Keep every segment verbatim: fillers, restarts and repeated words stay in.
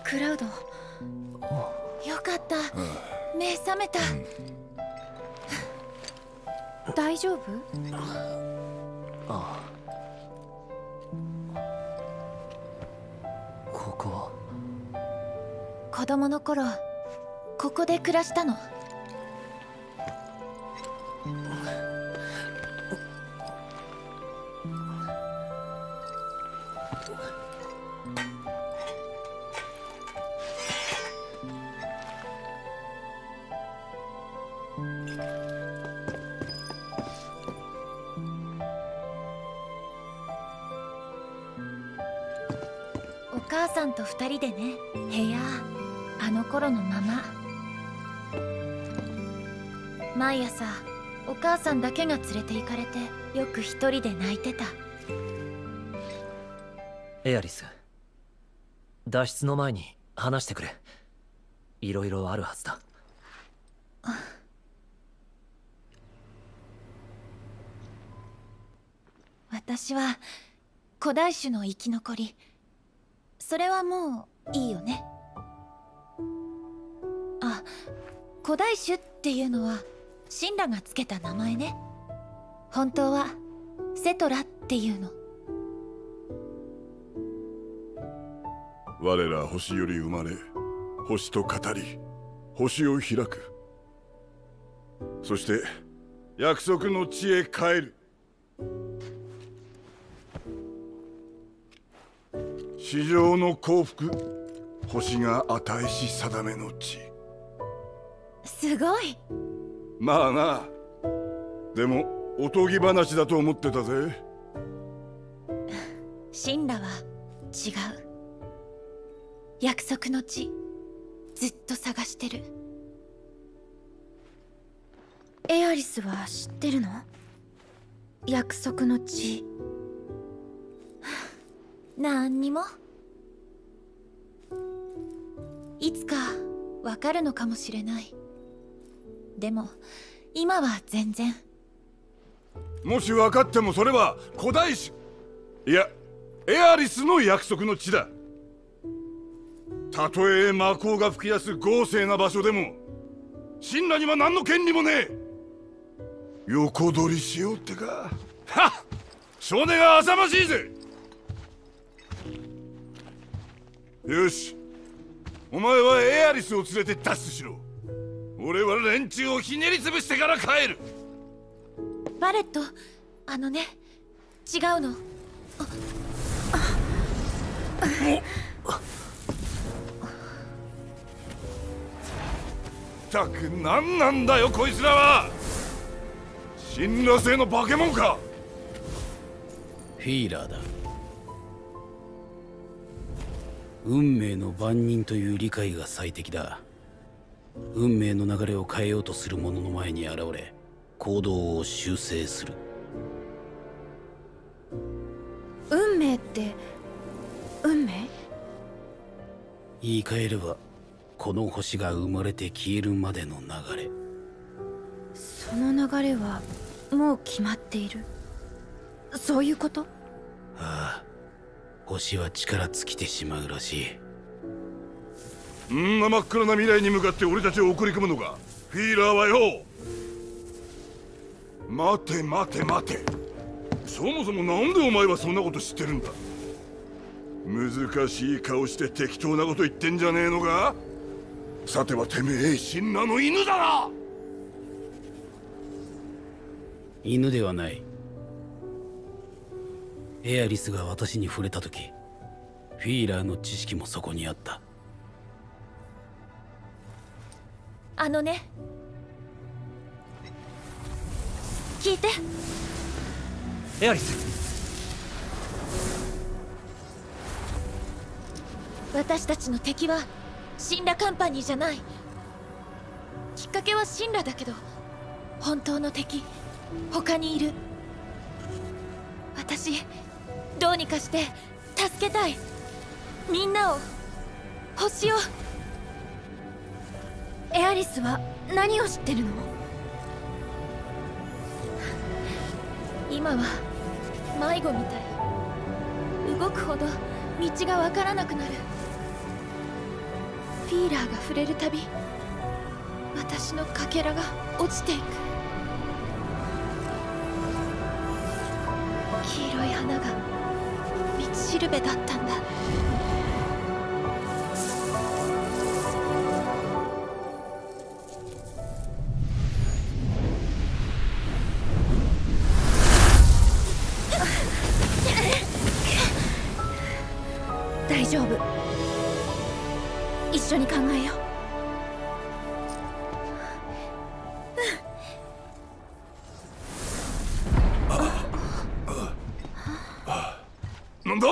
クラウド。よかった、目覚めた。大丈夫？ ああ。ここ。 子供の頃ここで暮らしたの。お母さんと二人でね、部屋あの頃のまま。毎朝お母さんだけが連れて行かれて、よく一人で泣いてた。 エアリス、脱出の前に話してくれ。いろいろあるはずだ。 私は古代種の生き残り。それはもういいよね。あ、古代種っていうのは神羅がつけた名前ね。本当はセトラっていうの。 我ら星より生まれ、星と語り、星を開く。そして約束の地へ帰る。地上の幸福、星が与えし定めの地。 すごい。 まあな。でもおとぎ話だと思ってたぜ。 神羅は違う。約束の地、ずっと探してる。エアリスは知ってるの？約束の地。なんにも。いつかわかるのかもしれない。でも今は全然。 もし分かってもそれは古代種、いやエアリスの約束の地だ。たとえ魔法が吹き出す豪勢な場所でも神羅には何の権利もねえ。横取りしようってか。はっ、少年が浅ましいぜ。よし、お前はエアリスを連れて脱出しろ。俺は連中をひねりつぶしてから帰る。 バレット、あのね、違うの。あったく何なんだよこいつらは。神羅製の化け物か。 フィーラーだ。運命の番人という理解が最適だ。運命の流れを変えようとする者の前に現れ、行動を修正する。 運命って運命？ 言い換えればこの星が生まれて消えるまでの流れ。 その流れはもう決まっている。そういうこと？ ああ、星は力尽きてしまうらしい。 んな真っ暗な未来に向かって俺たちを送り込むのか、フィーラーはよ。待て待て待て、そもそもなんでお前はそんなこと知ってるんだ。難しい顔して適当なこと言ってんじゃねえのか。さてはてめえ神羅の犬だな。 犬ではない。エアリスが私に触れた時、フィーラーの知識もそこにあった。 あのね、聞いて。 エアリス、 私たちの敵は神羅カンパニーじゃない。きっかけは神羅だけど、本当の敵他にいる。私どうにかして助けたい。みんなを、星を。エアリスは何を知ってるの？今は迷子みたい。動くほど道がわからなくなる。 フィーラーが触れるたび私のかけらが落ちていく。黄色い花が道しるべだったんだ。大丈夫、一緒に考えよう。なんだ？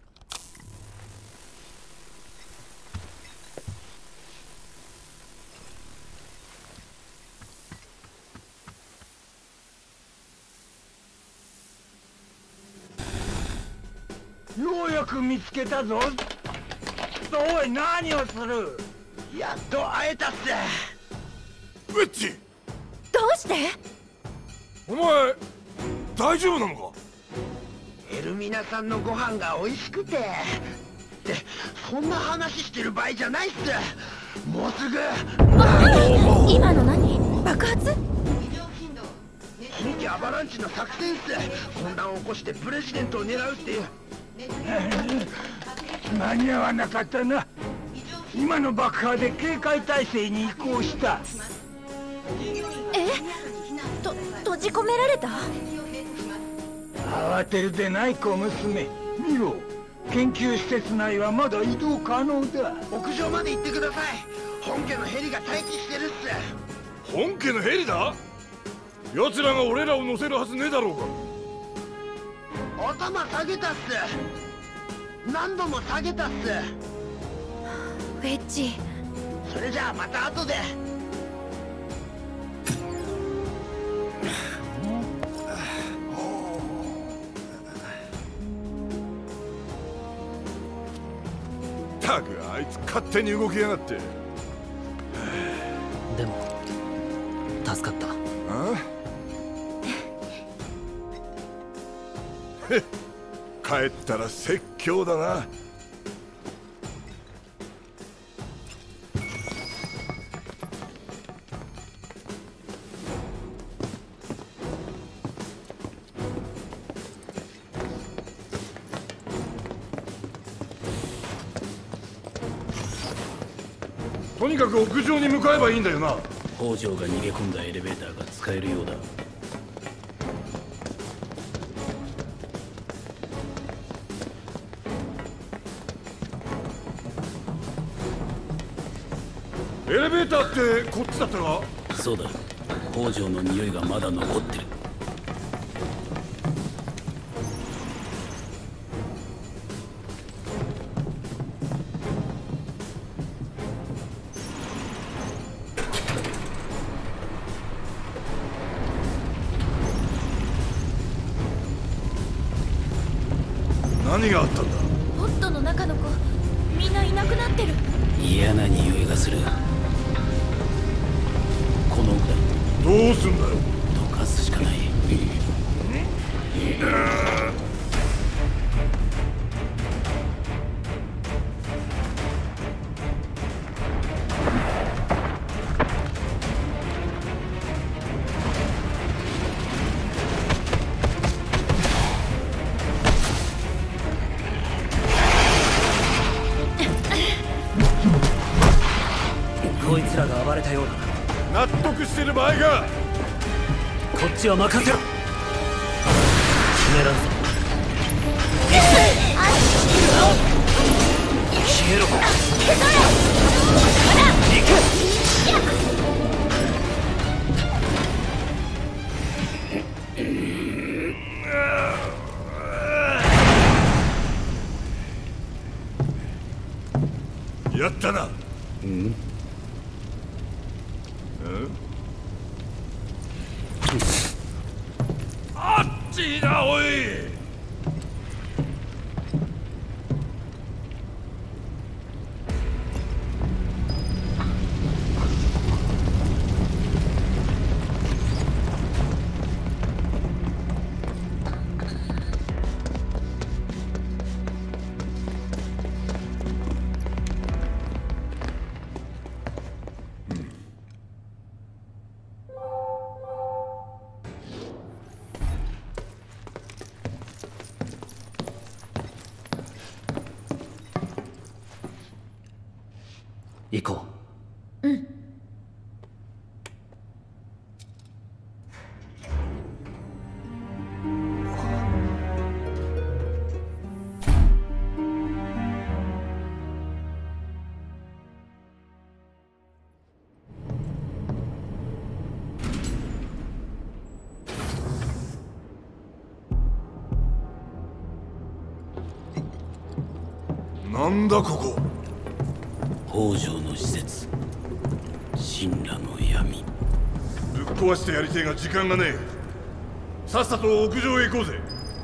ようやく見つけたぞ。おい、何をする？やっと会えたっす。 ウェッジ、 どうして？ お前大丈夫なのか？ エルミナさんのご飯が美味しくて。ってそんな話してる場合じゃないっす。もうすぐ。 今の何？爆発？ 新規アバランチの作戦っす。混乱を起こしてプレジデントを狙うっていう。間に合わなかったな。今の爆破で警戒態勢に移行した。 え？と閉じ込められた？ 慌てるでない小娘。見ろ、研究施設内はまだ移動可能だ。屋上まで行ってください。本家のヘリが待機してるっす。 本家のヘリだ？奴らが俺らを乗せるはずねえだろうか。 頭下げたっす。何度も下げたっす。 ウェッジ、 それじゃあまた後で。 ったくあいつ勝手に動きやがって。 でも助かった。 あへっ、帰ったら説教だな。とにかく屋上に向かえばいいんだよな。 北条が逃げ込んだエレベーターが使えるようだ。 エレベーターってこっちだったか？ そうだ、北条の匂いがまだ残ってる。 何があったんだ？ ポットの中の子みんないなくなってる。 嫌な匂いがする。このぐらいどうすんだよ。 溶かすしかない。 こいつらが暴れたようだな。 納得してる場合か。 こっちは任せろ。決めらんぞ。消えろ。行け。やったな。 うんあっちだおい。 行こう。うん。 なんだここ。 北条の施設、神羅の闇。 ぶっ壊してやりてえが時間がねえ。さっさと屋上へ行こうぜ。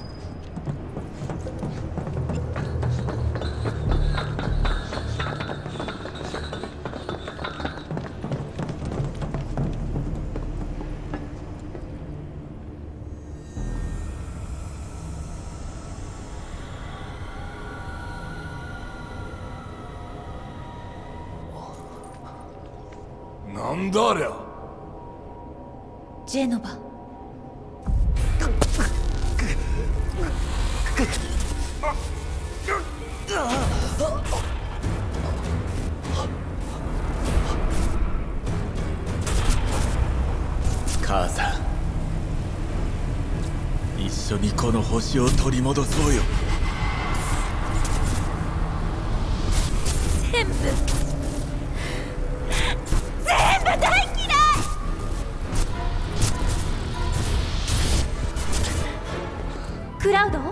なんだありゃ。 ジェノバ。 母さん、一緒にこの星を取り戻そうよ。 全部全部大嫌い。クラウド？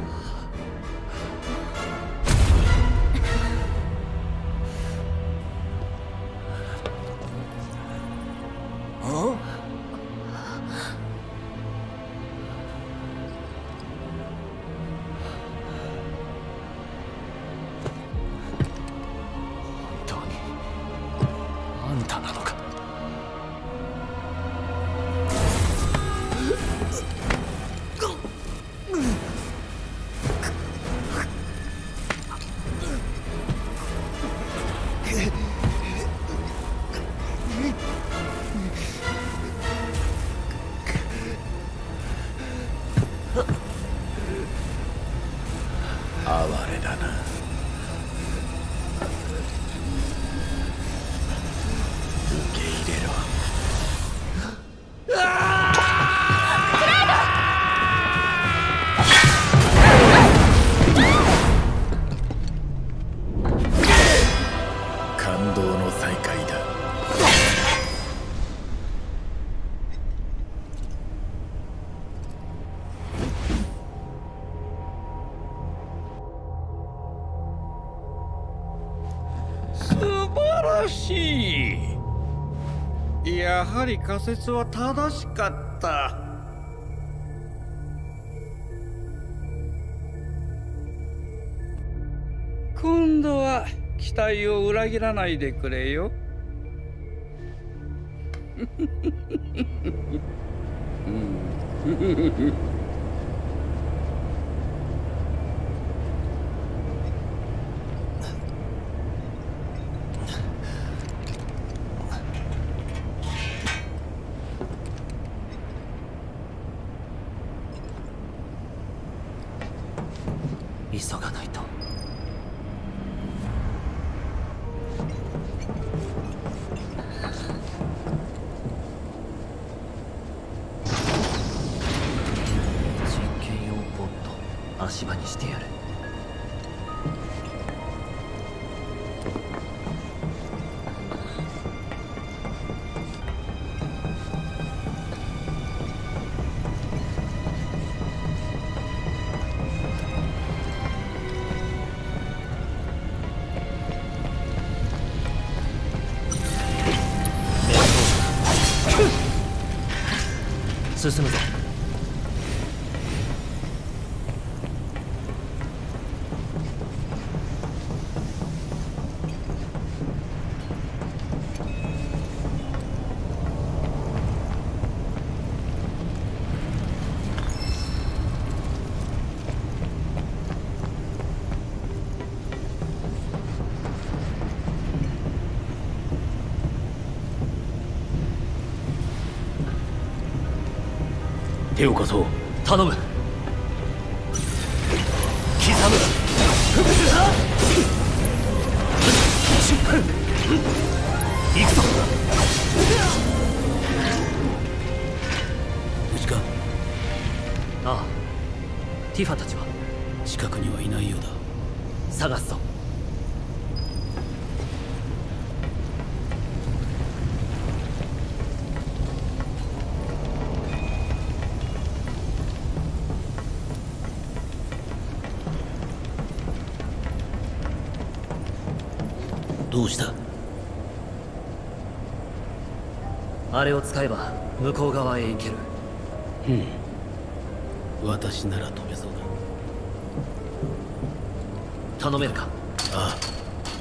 あんたなのか。 哀れだな。受け入れろ。感動の再会だ。 素晴らしい。やはり仮説は正しかった。今度は期待を裏切らないでくれよ。 急がないと。実験用ポット、足場にしてやる。進むぞ。 手を貸そう。 頼む。刻む。 行くぞ。 無事か？ ああ、ティファたちは近くにはいないようだ。 探すぞ。 どうした？ あれを使えば向こう側へ行ける。 うん、私なら飛べそうだ。 頼めるか？ ああ。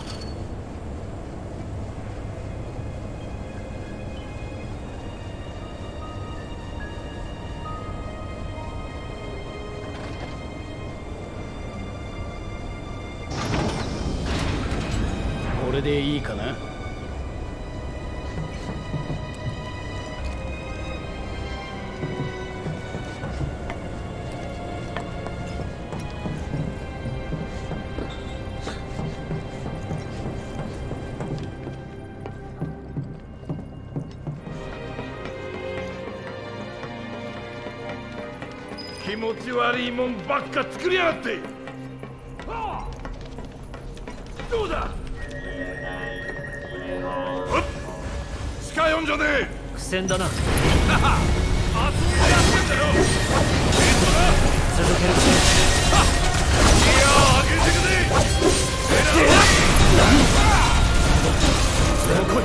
これでいいかな？ 気持ち悪いもんばっか作りやがって。はあ、どうだ。近寄んじゃねえ。 苦戦だな。 遊んでやってんだよ。 続ける。 いやあげてくれ。 来い。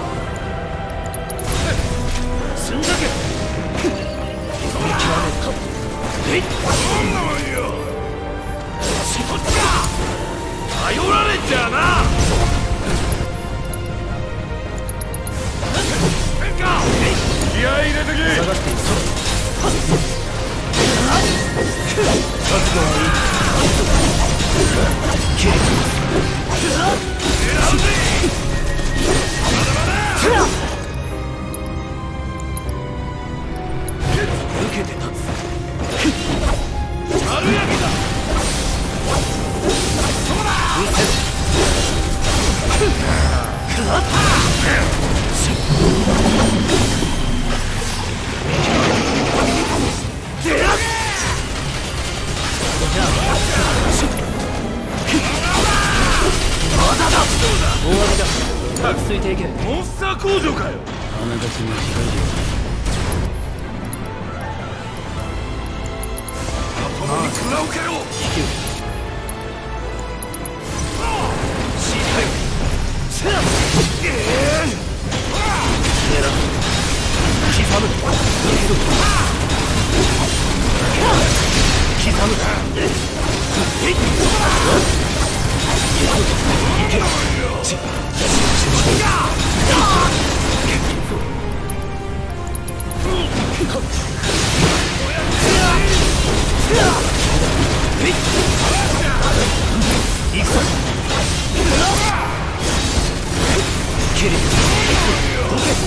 すんだけ。えい。そんなもんよ。そっちか。頼られちゃうな。 気合い入れてけ。 探している。 覚悟はいい。 切れる。 選んで。まだまだ。 受けて立つ。 丸焼きだ。そうだ。 うせろ。くった。終わりだ。落ち着いていけ。 モンスター工場かよ。 あながち間違いではない。 まともに食らうかよ。 引き受け。しっかり。せら。ええ。狙う。刻む。逃げる。刻む。えい。いけ。ち。行くぞ。切れ。どけ。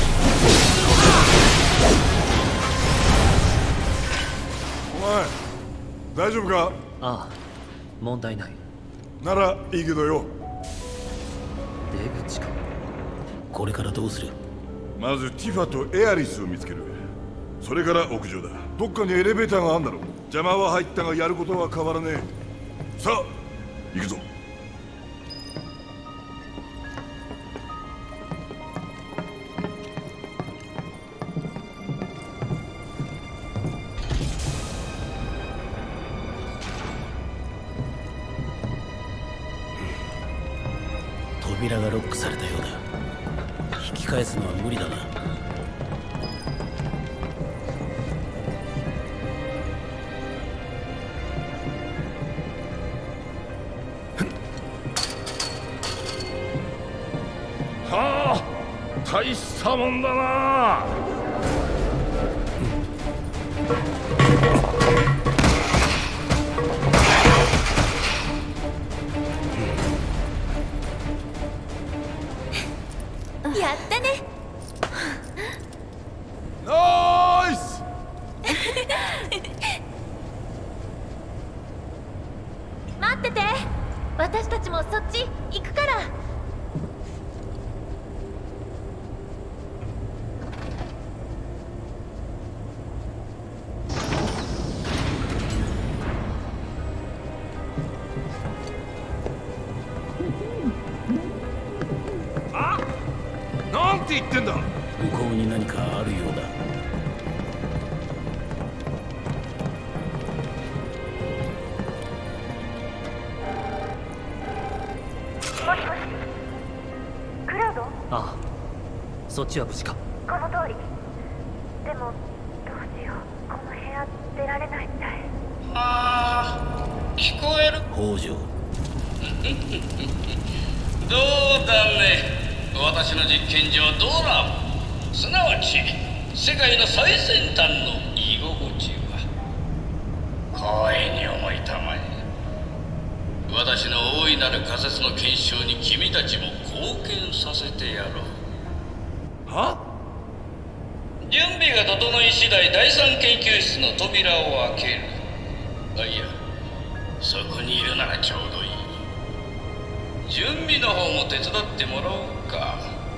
お前大丈夫か？ ああ、問題ない。 ならいいけどよ。 出口か。 これからどうする？ まずティファとエアリスを見つける。それから屋上だ。どっかにエレベーターがあるんだろう。邪魔は入ったがやることは変わらねえ。さあ行くぞ。 扉がロックされたようだ。引き返すのは無理だな。 はあ、大したもんだな。 やったね。 ナイス。 待ってて。私たちもそっち行くから。 言ってんだ。 向こうに何かあるようだ。 もしもし、クラウド？ ああ、そっちは無事か？ この通り。でもどうしよう、この部屋出られないみたい。 ああ、聞こえる？ 北条。 どうだね。私の実験上ドラム、すなわち世界の最先端の居心地は光栄に思いたまえ。私の大いなる仮説の検証に君たちも貢献させてやろう。 は？ 準備が整い次第第三研究室の扉を開ける。あ、いや、そこにいるならちょうどいい。準備の方も手伝ってもらおうか。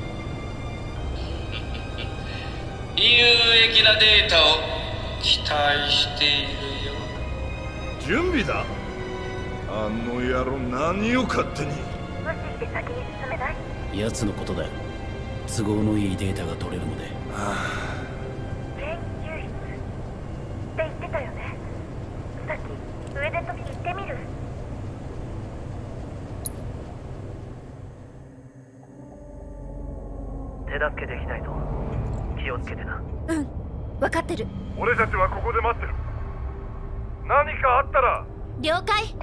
有益なデータを期待しているよ。 準備だ。あの野郎、何を勝手に。 無視して先に進めない？ 奴のことだ。都合のいいデータが取れるので。 研究室って言ってたよね。さっき上で飛び行ってみる？ 手助けできないと気をつけてな。 うん、分かってる。 俺たちはここで待ってる。何かあったら。 了解。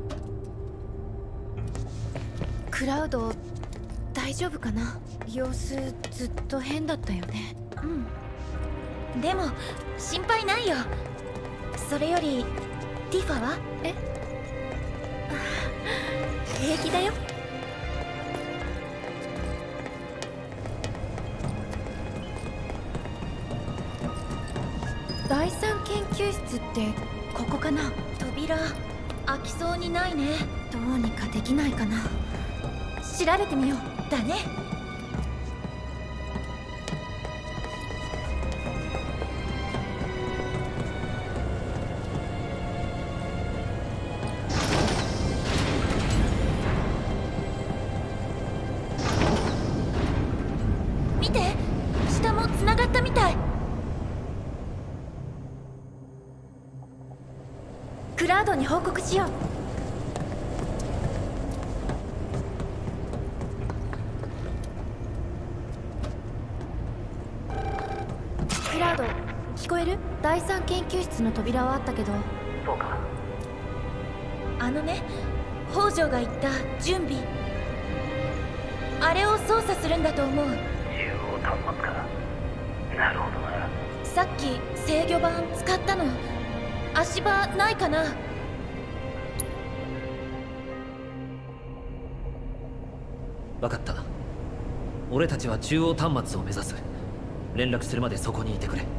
クラウド大丈夫かな？様子ずっと変だったよね。うん、でも心配ないよ。それよりティファは？え？あ、平気だよ。第三研究室ってここかな？扉開きそうにないね。どうにかできないかな。調べてみよう。だね。見て、下もつながったみたい。クラウドに報告しよう。クラウド、聞こえる？第三研究室の扉はあったけど。 そうか。 あのね、北条が言った準備、あれを操作するんだと思う。 中央端末か。なるほどな。 さっき制御盤使ったの。足場ないかな？ 分かった。俺たちは中央端末を目指す。連絡するまでそこにいてくれ。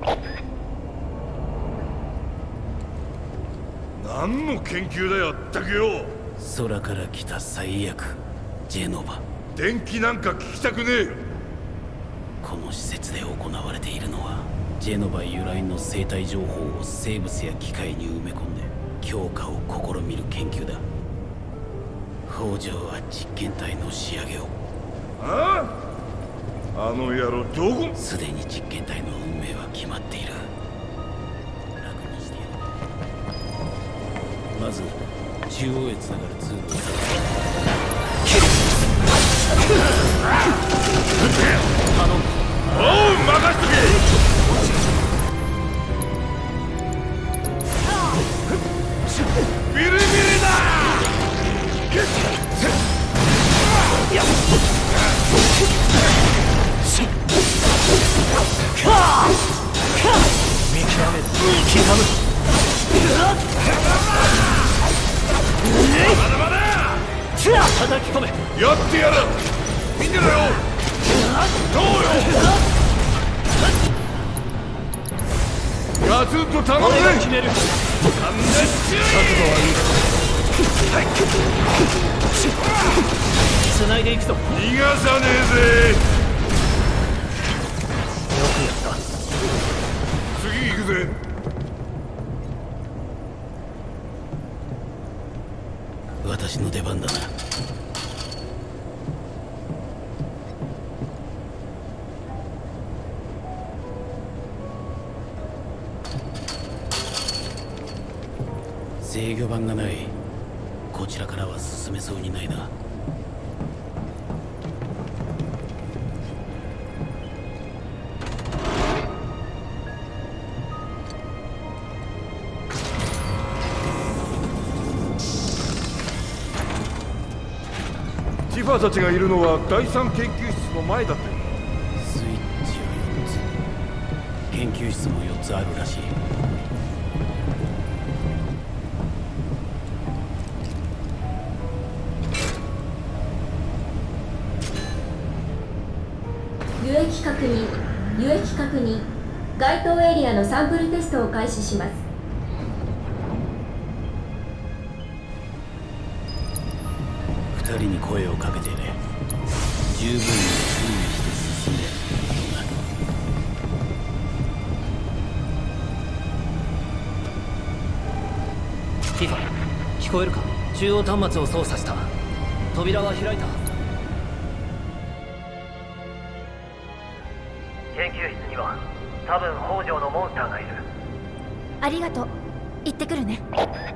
何の研究だよ、ったくよ。 空から来た最悪、ジェノバ。 電気なんか聞きたくねえよ。 この施設で行われているのはジェノバ由来の生態情報を生物や機械に埋め込んで強化を試みる研究だ。北条は実験体の仕上げを。 ああ、あの野郎どこ？ すでに実験体の運命は決まっている。楽にしてやる。まず中央へつながる通路を探す。頼む。 おう、任しとけ。ビリビリだ。 見極める。刻む。 まだまだ。 叩き込め。 やってやる。見てろよ。どうよ。ガツンと頼むぜ。 俺が決める。 勘弁しろ。 覚悟はいいだ。繋いでいくぞ。 逃がさねえぜ。 よくやった。 次行くぜ。 私の出番だな。 制御盤がない。こちらからは進めそうにないな。 ティファたちがいるのは第三研究室の前だって。 スイッチはよっつ、研究室もよっつあるらしい。 輸液確認、輸液確認。該当エリアのサンプルテストを開始します。 二人に声をかけてね。十分に注意して進め。 ティファ、聞こえるか？中央端末を操作した。扉は開いた。 研究室には多分北条のモンスターがいる。 ありがとう。行ってくるね。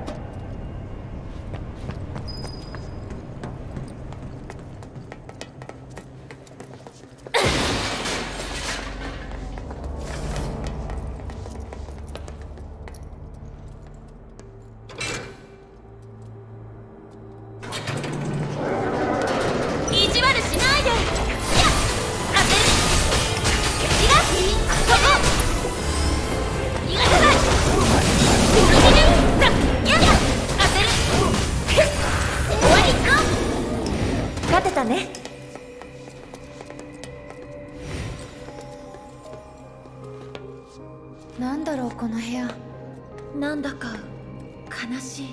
なんだろうこの部屋。なんだか悲しい。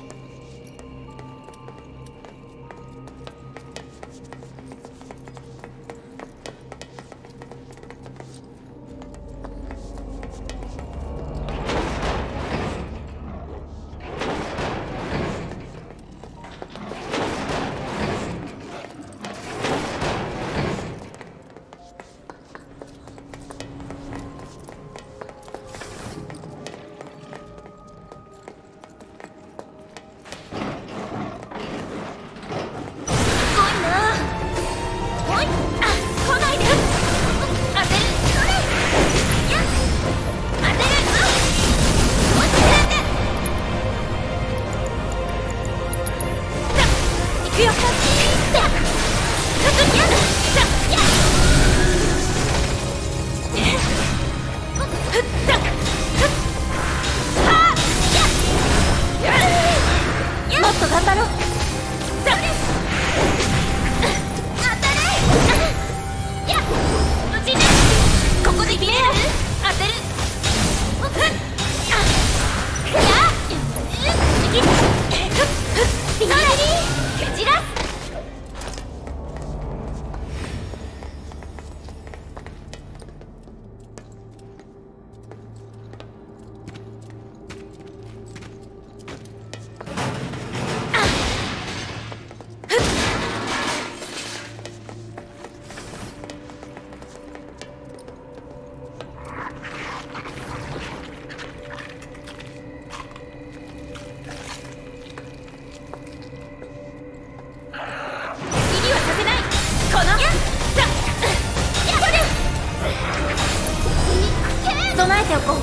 備えておこう。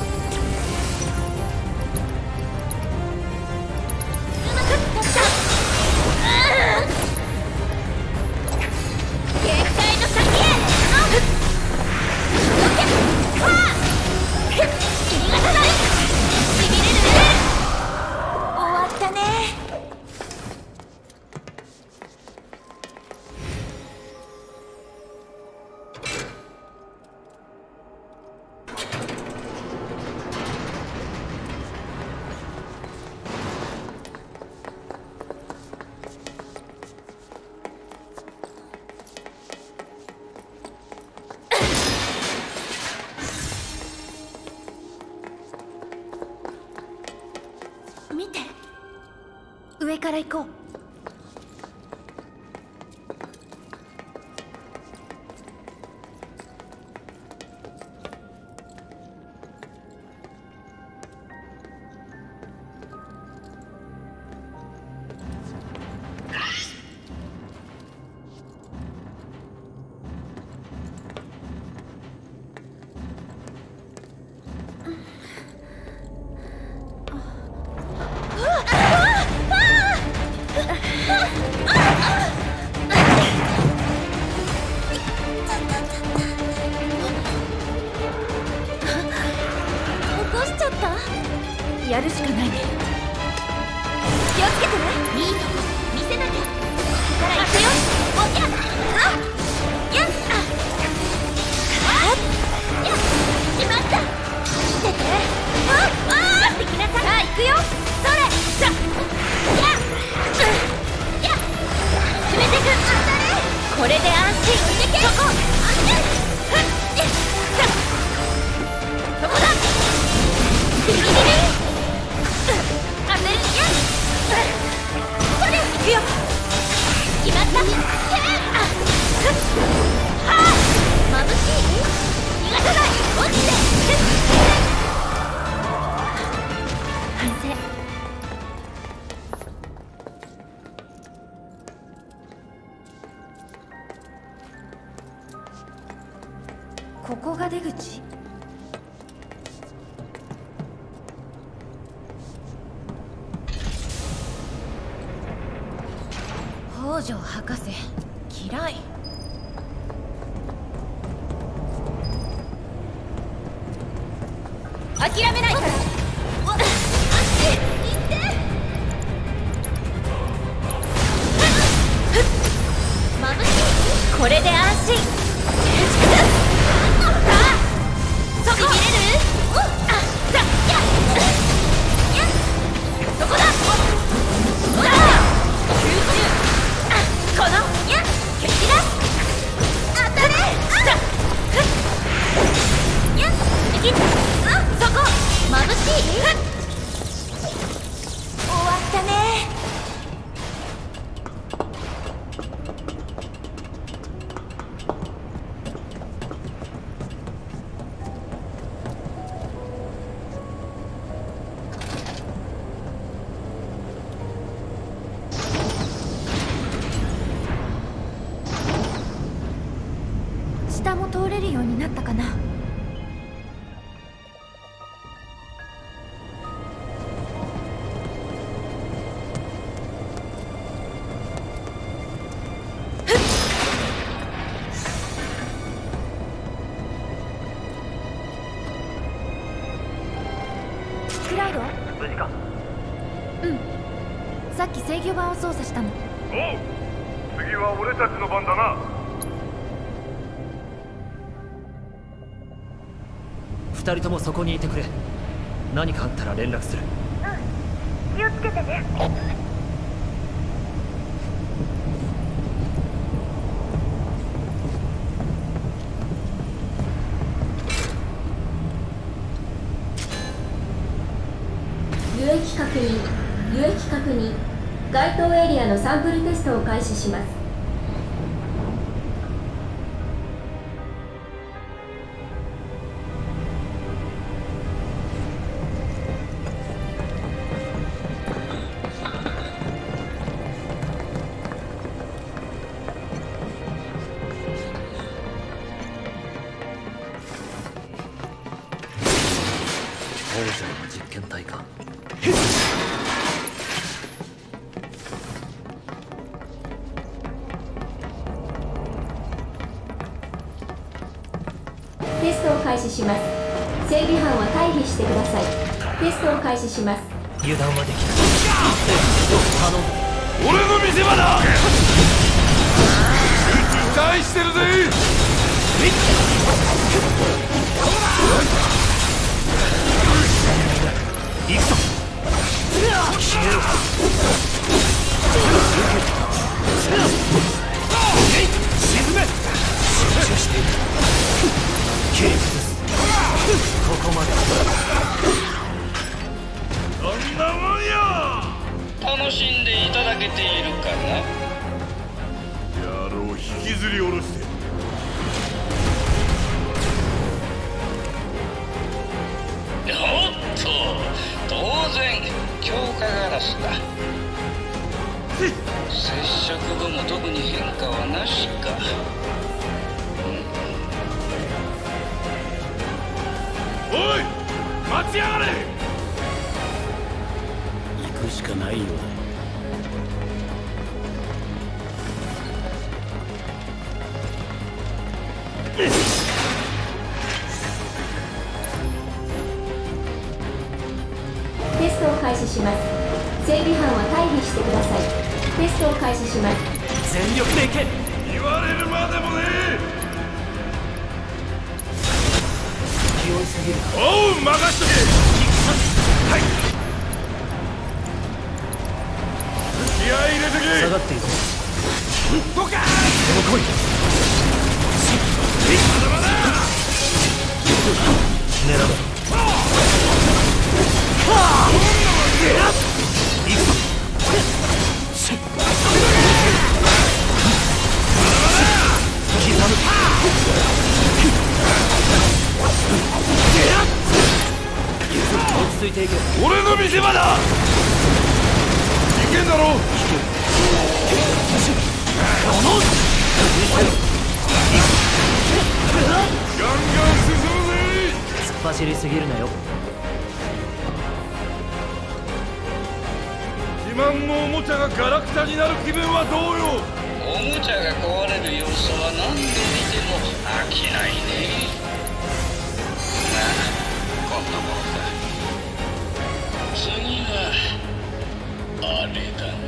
見て、上から行こう。 やるしかないね。気をつけてね。いいとこ見せなきゃ。から行くよ。おやっあやっあやっしまった。見てて。ああ待ってきなさい。さあ行くよ。それさやっやっ決めてく。これで安心。そこそこだ。ビリビリ当てる。やっこれ行くよ。決まった。はあ眩しい。逃がさない。落ちて反省。ここが出口？北条博士嫌い。諦めないから。あっち行って眩しい。これで安心。さあそこしびれる。あっさやっやっそこだ。そこだ。集中。このやっ蹴りだ。当たれ。さやっ右そこ眩しい。終わったね。下も通れるようになったかな。クラウド？ 無事か？ うん。さっき制御盤を操作したの。 おう、次は俺たちの番だな。 二人ともそこにいてくれ。何かあったら連絡する。 うん、気をつけてね。 輸液確認、輸液確認。該当エリアのサンプルテストを開始します。 北条の実験体か。 テストを開始します。整備班は退避してください。テストを開始します。 油断はできない。頼む。 俺の見せ場だ。集中期待してるぜ。 行くぞ。消えろ。沈め。集中している。切り崩す。ここまで。 そんなもんよ。 楽しんでいただけているかな。 野郎引きずり下ろして。 おっと、当然強化ガラスだ。接触後も特に変化はなしか。 おい、待ちやがれ。 行くしかないようだ。 テ開始します。整備班は退避してください。テストを開始します。 全力でいけ。 言われるまでもね勢いすぎる。 おう任しとけ。はい、気合い入れてけ。 下がっていこう。どかー。でも来い。 まだまだ狙う。行くぞ。刻む。落ち着いていけ。 俺の見せ場だ。いけんだろ。 このガンガン進むぜ。 突っ走りすぎるなよ。 自慢のおもちゃがガラクタになる気分はどうよ。 おもちゃが壊れる様子は何度見ても飽きないね。まあこんなものだ。次はあれだな。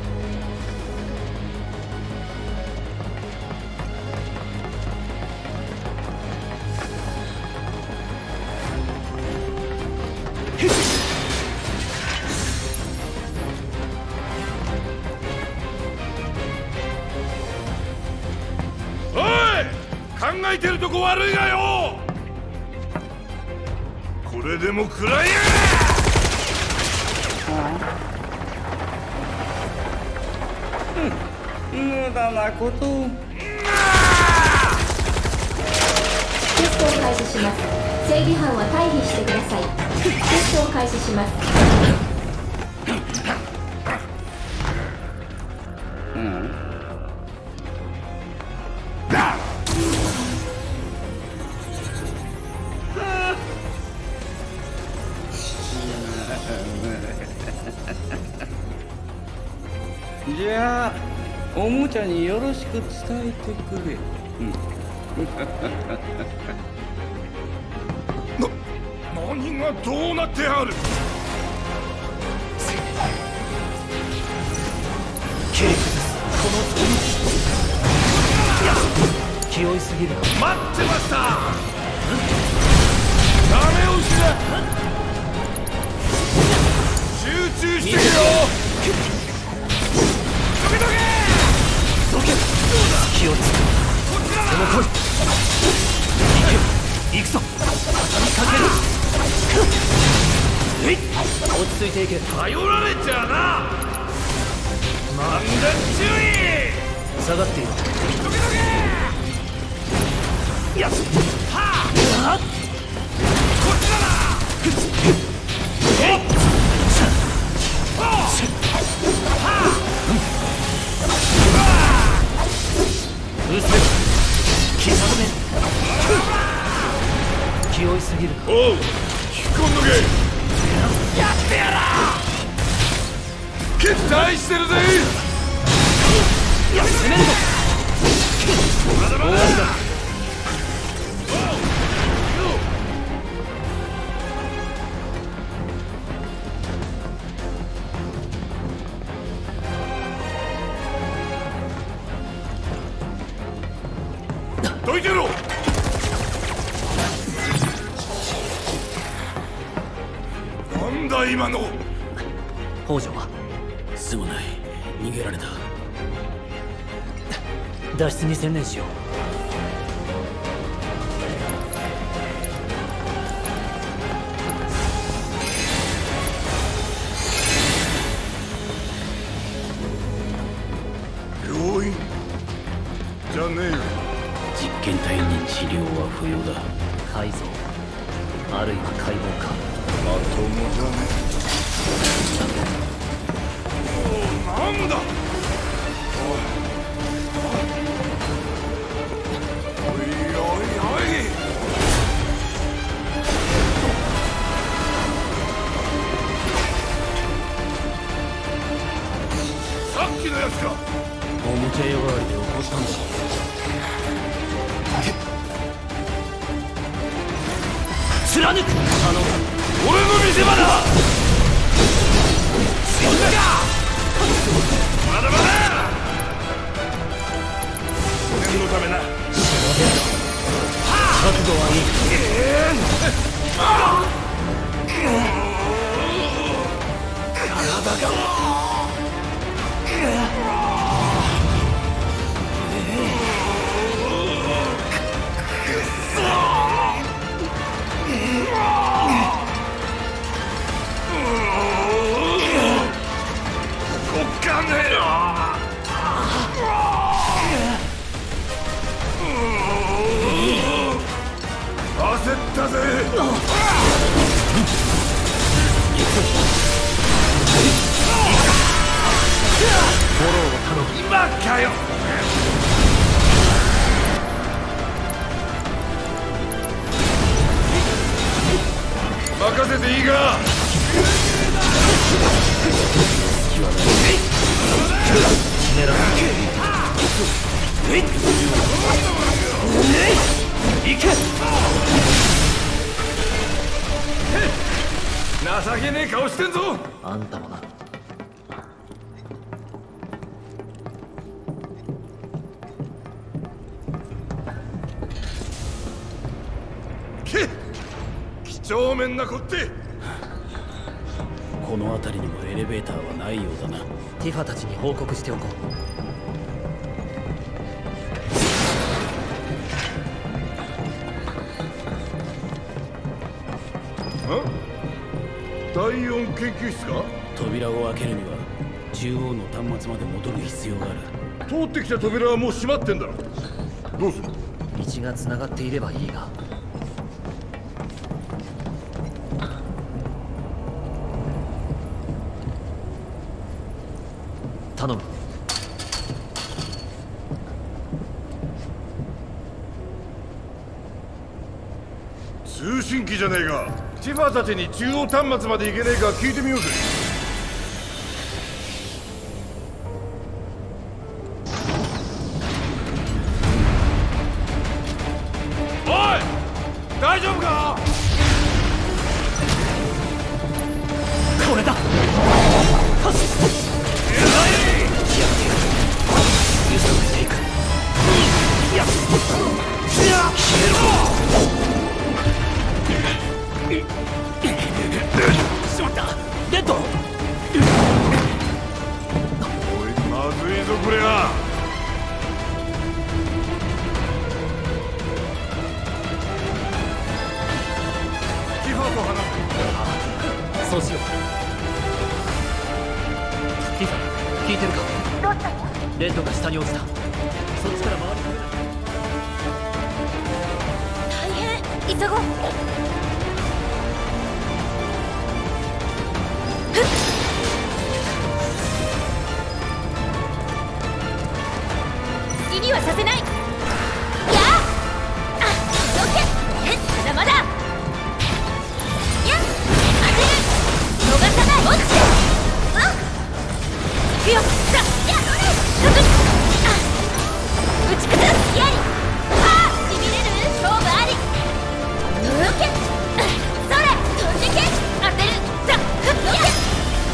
考えてるとこ悪いがよ。これでも食らいやが。無駄なことを。 テストを開始します。整備班は退避してください。テストを開始します。 じゃあおもちゃによろしく伝えてくれ。 な、何がどうなってやる。 切り崩す。このいや気負いすぎる。 待ってました。ダメ押しだ。集中してるよ。どけどけどけ。気をつけ。その来い。行け。行くぞ。畳みかける。えい。落ち着いていけ。 頼られちゃうな。漫談注意。 下がっている。 どけどけ。 やっはあ。こっちだな。 えい。うせろ。刻め。気負いすぎる。 おう、引っ込んどけ。 やってやら。 期待してるぜ。 いや攻めるぞ。 まだまだ。どいてろ。なんだ今の。 北条はすまない。逃げられた。 脱出に専念しよう。 病院じゃねえよ。 実験体に治療は不要だ。 改造あるいは解剖か。 まともじゃねえ。おお、なんだ。おいおいおい。さっきのやつか。 おもちゃ呼ばわりで怒ったんだ。 貫く。あの俺の見せ場だ。 焦ったぜ。 フォローを頼む。 今かよ。任せていいか。 狙う。 行け。情けねえ顔してんぞ。 あんたもな。 け几帳面なこって。 この辺りにもエレベーターはないようだな。 ティファたちに報告しておこう。 第四研究室か。 扉を開けるには中央の端末まで戻る必要がある。 通ってきた扉はもう閉まってんだろ。どうする。 道がつながっていればいいが。頼む。 通信機じゃねえか。ティファたちに中央端末まで行けねえか聞いてみようぜ。おい、大丈夫か。 これだ。揺さぶっていく。いや、消えろ。しまった。レッド。おい、 まずいぞこれは。ティファと話す。そうしよう。ティファ、聞いてるか。 どうしたの。 レッドが下に落ちた。そっちから回り込めない。 大変、急ごう。好きにはさせない。やあ、あ、オッケー。まだまだ。や当てる。逃さない。落ちて。うん。行くよ。さあ、やっ。打ち崩す。やり。はあ、しびれる。勝負あり。オッケー。それ、飛んでけ。当てる。さあ、オッケー。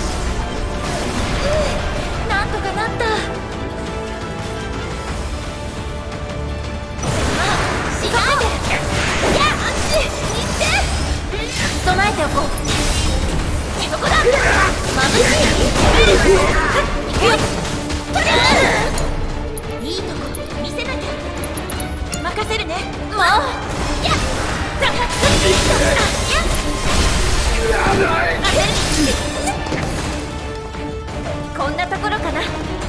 なんとかなった。しがめて。やあっち行って備えておこう。そこだ。まぶしい。行くよ。いいとこ見せなきゃ。任せるね。もうやっさあ、やっこんなところかな。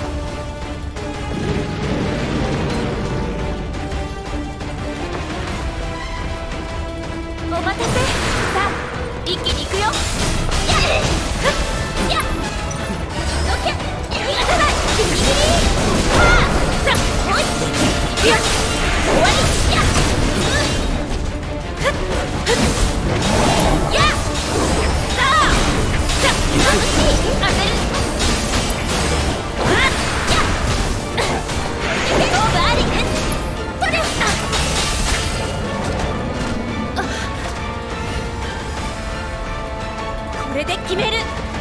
お待たせ。さあ、一気に行くよ。やっやっオッケー。逃がさない。ギリギリ。はあ、さあ、もう一度行くよ。終わり。やっふっふっやっさあ、さあ、まぶしい。当てる。これで決める。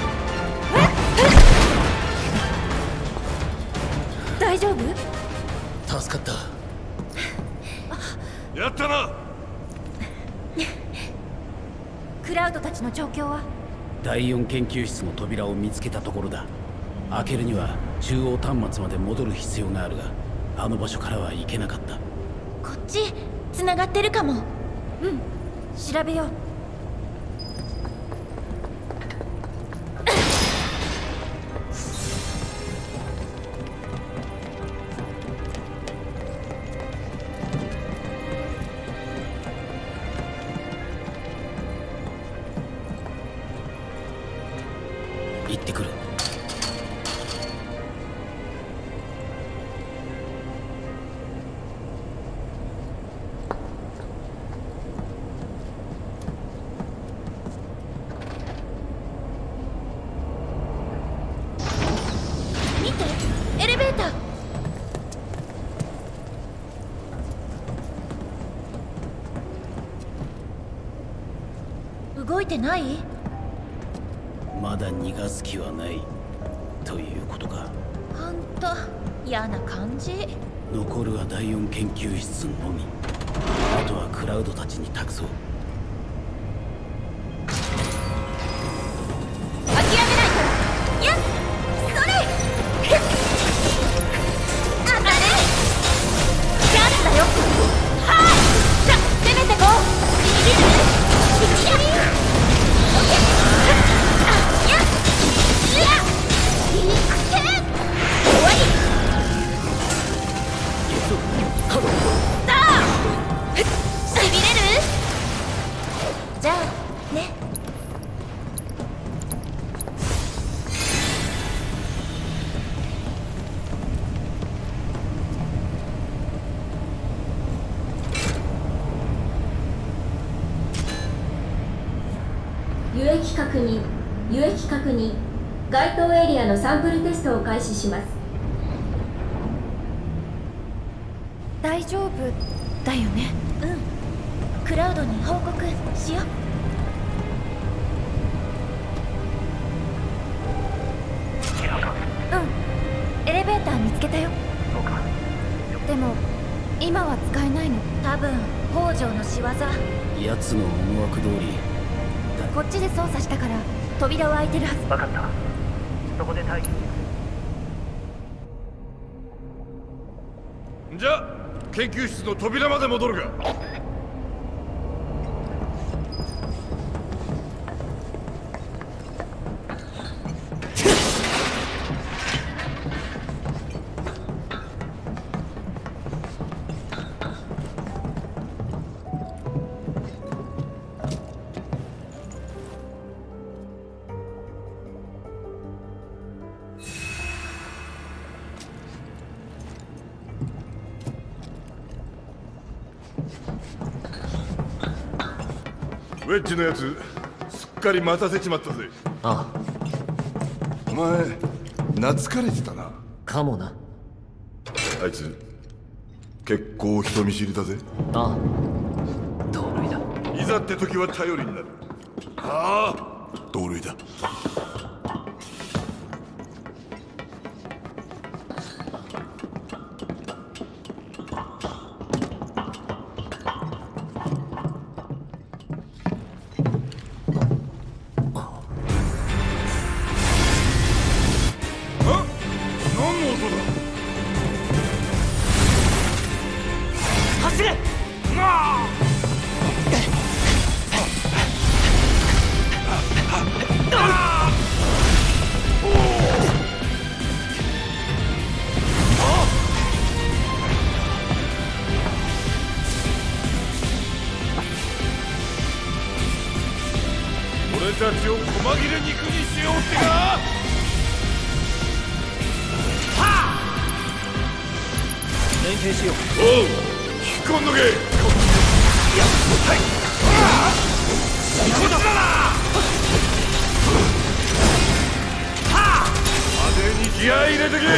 大丈夫？ 助かった。 やったな。 クラウドたちの状況は？ だいよん研究室の扉を見つけたところだ。開けるには中央端末まで戻る必要があるが、あの場所からは行けなかった。 こっち繋がってるかも。うん調べよう。 行ってくる。 見て、エレベーター。動いてない？ まだ逃がす気はないということか。 ほんと嫌な感じ。 残るはだいよん研究室のみ。あとはクラウドたちに託そう。 諦めないから。やっそれ当たれ。チャンスだよ。はいさあ攻めてこう。逃げるいきなりオッケー。じゃあね。 輸液確認輸液確認該当エリアのサンプルテストを開始します。 大丈夫だよね。うんクラウドに報告しよう。うんエレベーター見つけたよ。 そうか。 でも今は使えないの。多分北条の仕業。 奴の思惑通りだ。 こっちで操作したから扉は開いてるはず。 分かった。そこで待機。 じゃあ研究室の扉まで戻るか。ウェッジのやつすっかり待たせちまったぜ。 ああお前懐かれてたな。 かもな。 あいつ結構人見知りだぜ。 ああ同類だ。 いざって時は頼りになる。ああ同類だ。俺たちを細切れ肉にしようってか。 連携しよう。 おう引っ込んどけ。いやはいこっちだな。派手に気合い入れてけ。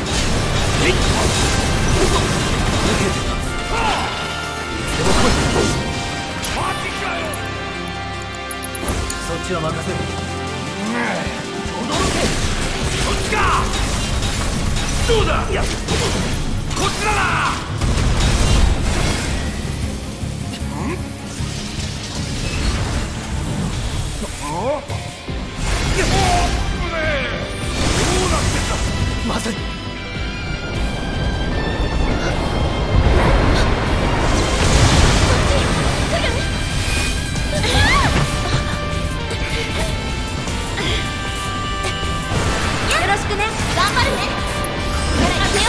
そっちは任せる。 驚け。そっちか。どうだ。いやこっちだな。んあまずい。 よろしくね。頑張るね。やらせよ。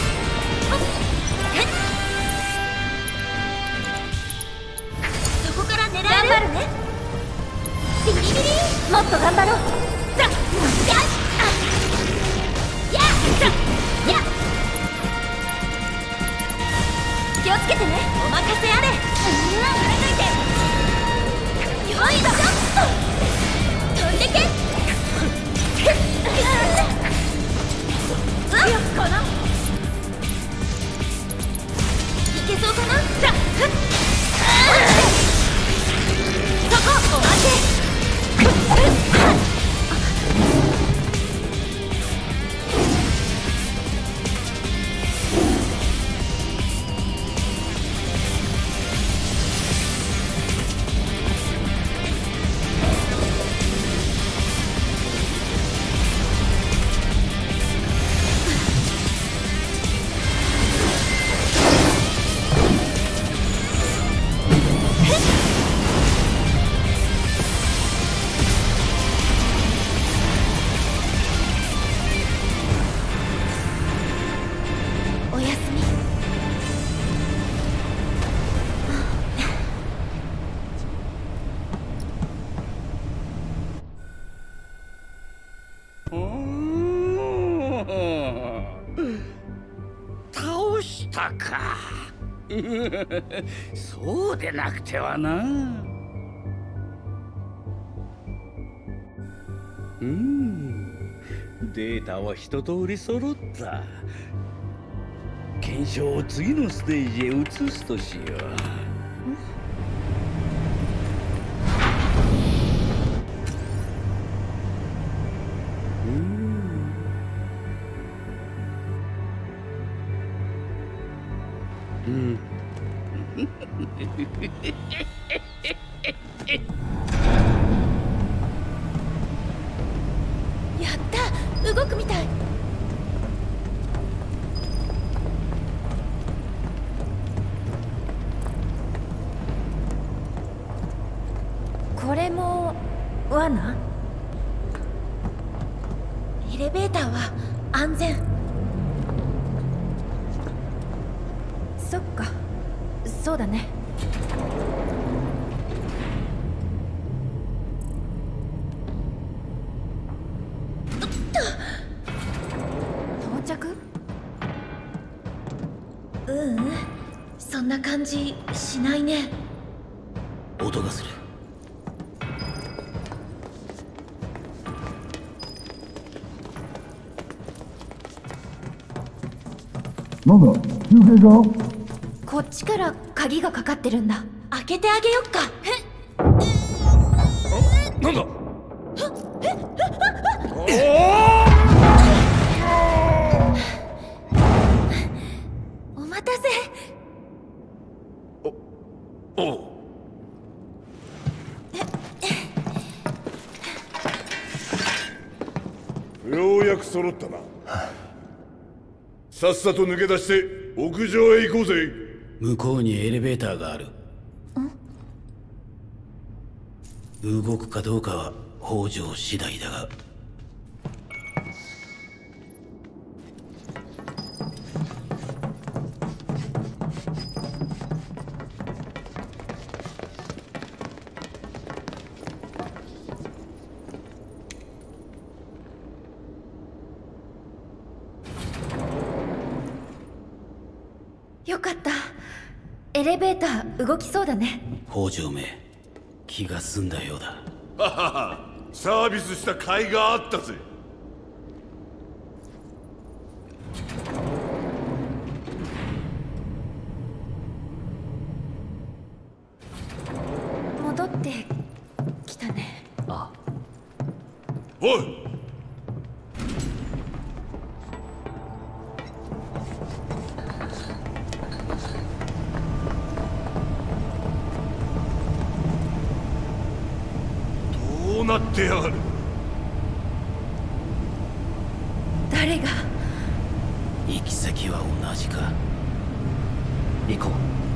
そこから狙える。頑張るね。ビリビリ。もっと頑張ろう。さっやっやっ気をつけてね。お任せあれ。うん、振らないで。よいしょ。飛んでけ。このいけそうかな。さっそこおまけ。 倒したか。そうでなくてはな。うん、データは一通り揃った。検証を次のステージへ移すとしよう。うん。 やった、動くみたい。これも罠？エレベーターは安全。そっか、そうだね。到着？ううん、そんな感じしないね。 音がする。 なんだ、休憩か？ こっちから鍵がかかってるんだ。開けてあげよっか。 え？なんだ？ お待たせ。 お、おう。ようやく揃ったな。さっさと抜け出して屋上へ行こうぜ。 向こうにエレベーターがある。動くかどうかは北条次第だが。 よかった。エレベーター動きそうだね。 北条め、気が済んだようだ。 ははは、サービスした甲斐があったぜ。 戻ってきたね。 ああ。 おい、どうなってやがる。 誰が行き先は同じか。 行こう。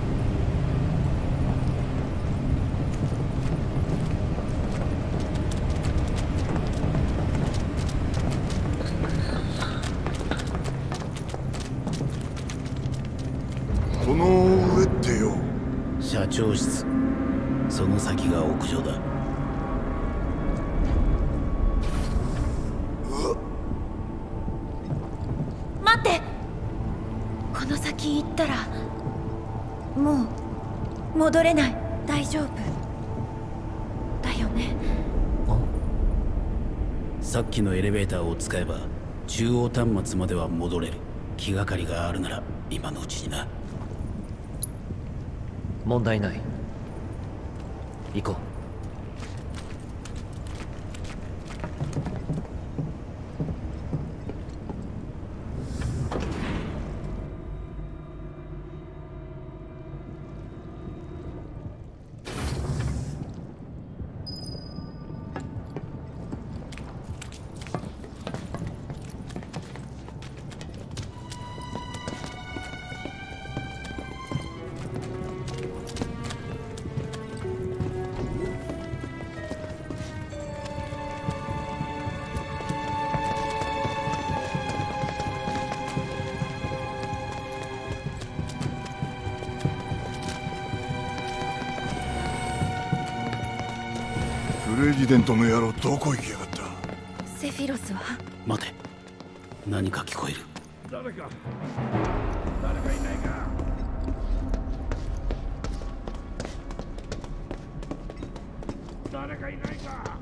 この上ってよ。 社長室。その先が屋上だ。 待って、この先行ったらもう戻れない。大丈夫だよね。 さっきのエレベーターを使えば中央端末までは戻れる。気がかりがあるなら今のうちにな。 問題ない。行こう。 プレジデントの野郎どこ行きやがった。 セフィロスは？ 待て、何か聞こえる。 誰か誰かいないか。誰かいないか。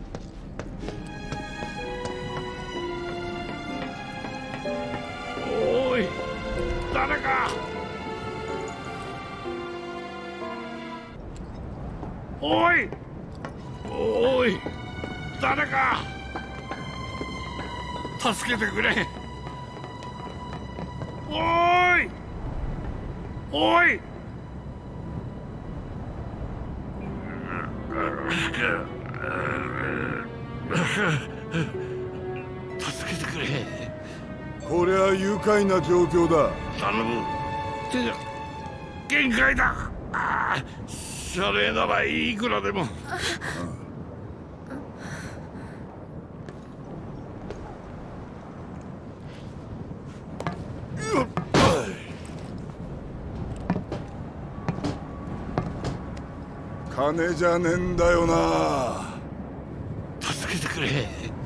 おーい、誰か。おいおい、誰か助けてくれ。おいおい、助けてくれ。 こりゃ愉快な状況だ。 頼む。手が限界だ。ああ、謝礼ならいくらでも。 金じゃねえんだよな。 助けてくれ。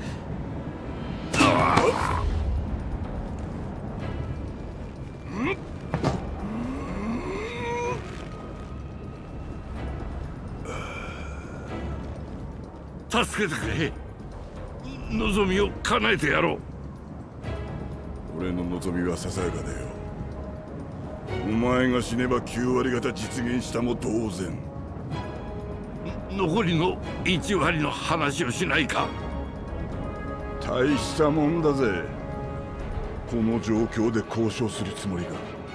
助けてくれ。望みを叶えてやろう。 俺の望みはささやかだよ。お前が死ねばきゅう割方実現したも同然。 残りのいち割の話をしないか。 大したもんだぜ。この状況で交渉するつもりが。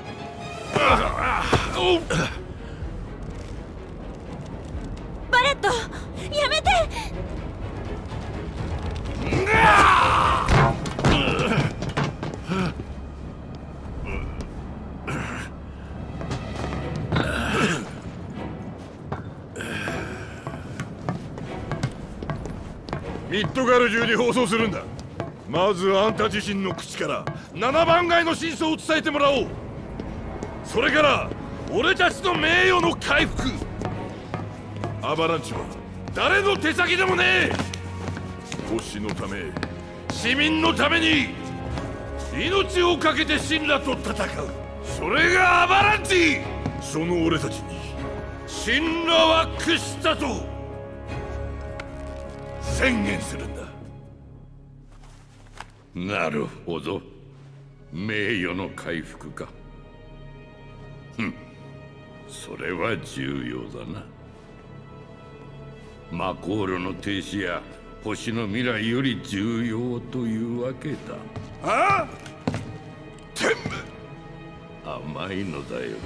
バレット、やめて。 ミッドガル中に放送するんだ。まずあんた自身の口からななばん街の真相を伝えてもらおう。それから俺たちの名誉の回復。アバランチは誰の手先でもねえ。星のため、市民のために命を懸けて神羅と戦う。それがアバランチ。その俺たちに神羅は屈したと宣言するんだ。 なるほど、名誉の回復か。ふん、それは重要だな。魔航路の停止や星の未来より重要というわけだ。 ああ、天甘いのだよ君らは。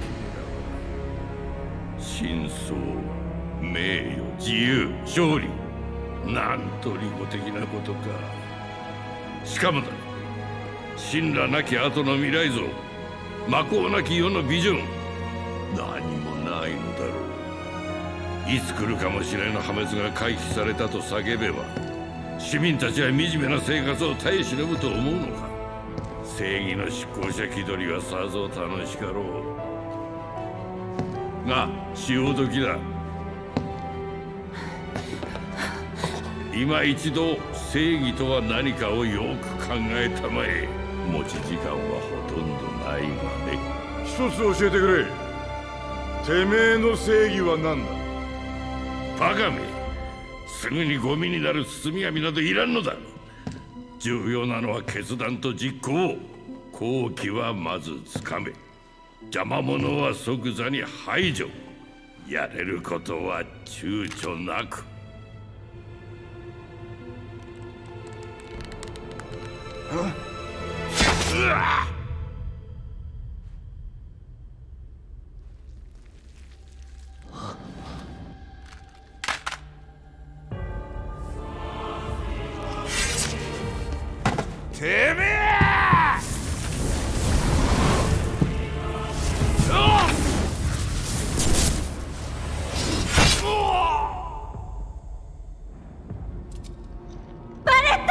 真相、名誉、自由、勝利、なんと利己的なことか。しかもだ、 神羅なき後の未来像、魔法なき世のビジョン、何もないのだろう。いつ来るかもしれぬ破滅が回避されたと叫べば、市民たちは惨めな生活を耐え忍ぶと思うのか。正義の執行者気取りはさぞ楽しかろうが、潮時だ。今一度正義とは何かをよく考えたまえ。持ち時間はほとんどないがね。 一つ教えてくれ。てめえの正義は何だ。 バカめ、すぐにゴミになる包み紙などいらんのだ。重要なのは決断と実行。好機はまずつかめ、邪魔者は即座に排除。やれることは躊躇なく。うわっ！ てめえ！ バレット！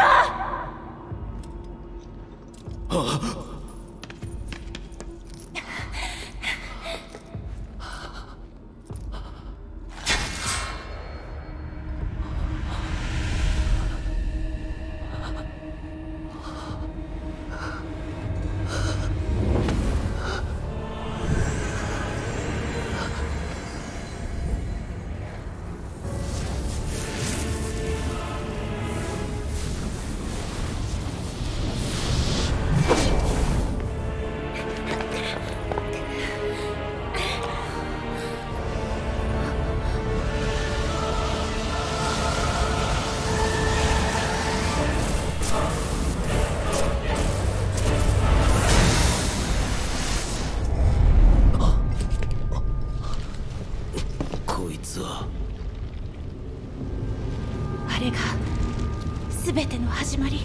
あれが全ての始まり。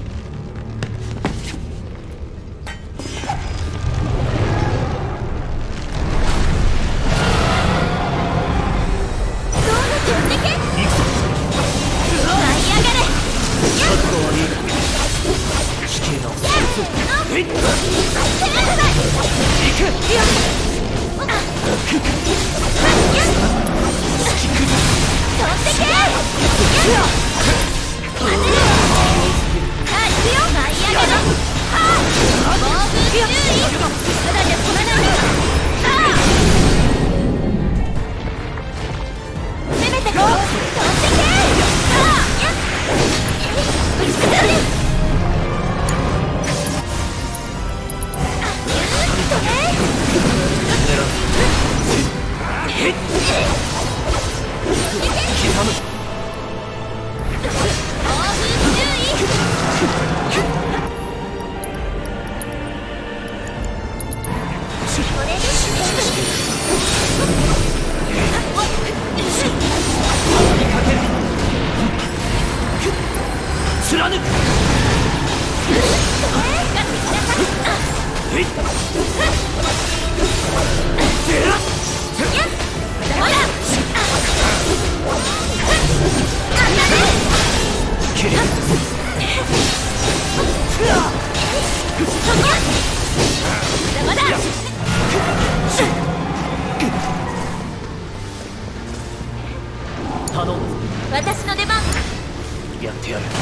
私の出番。 やってやる。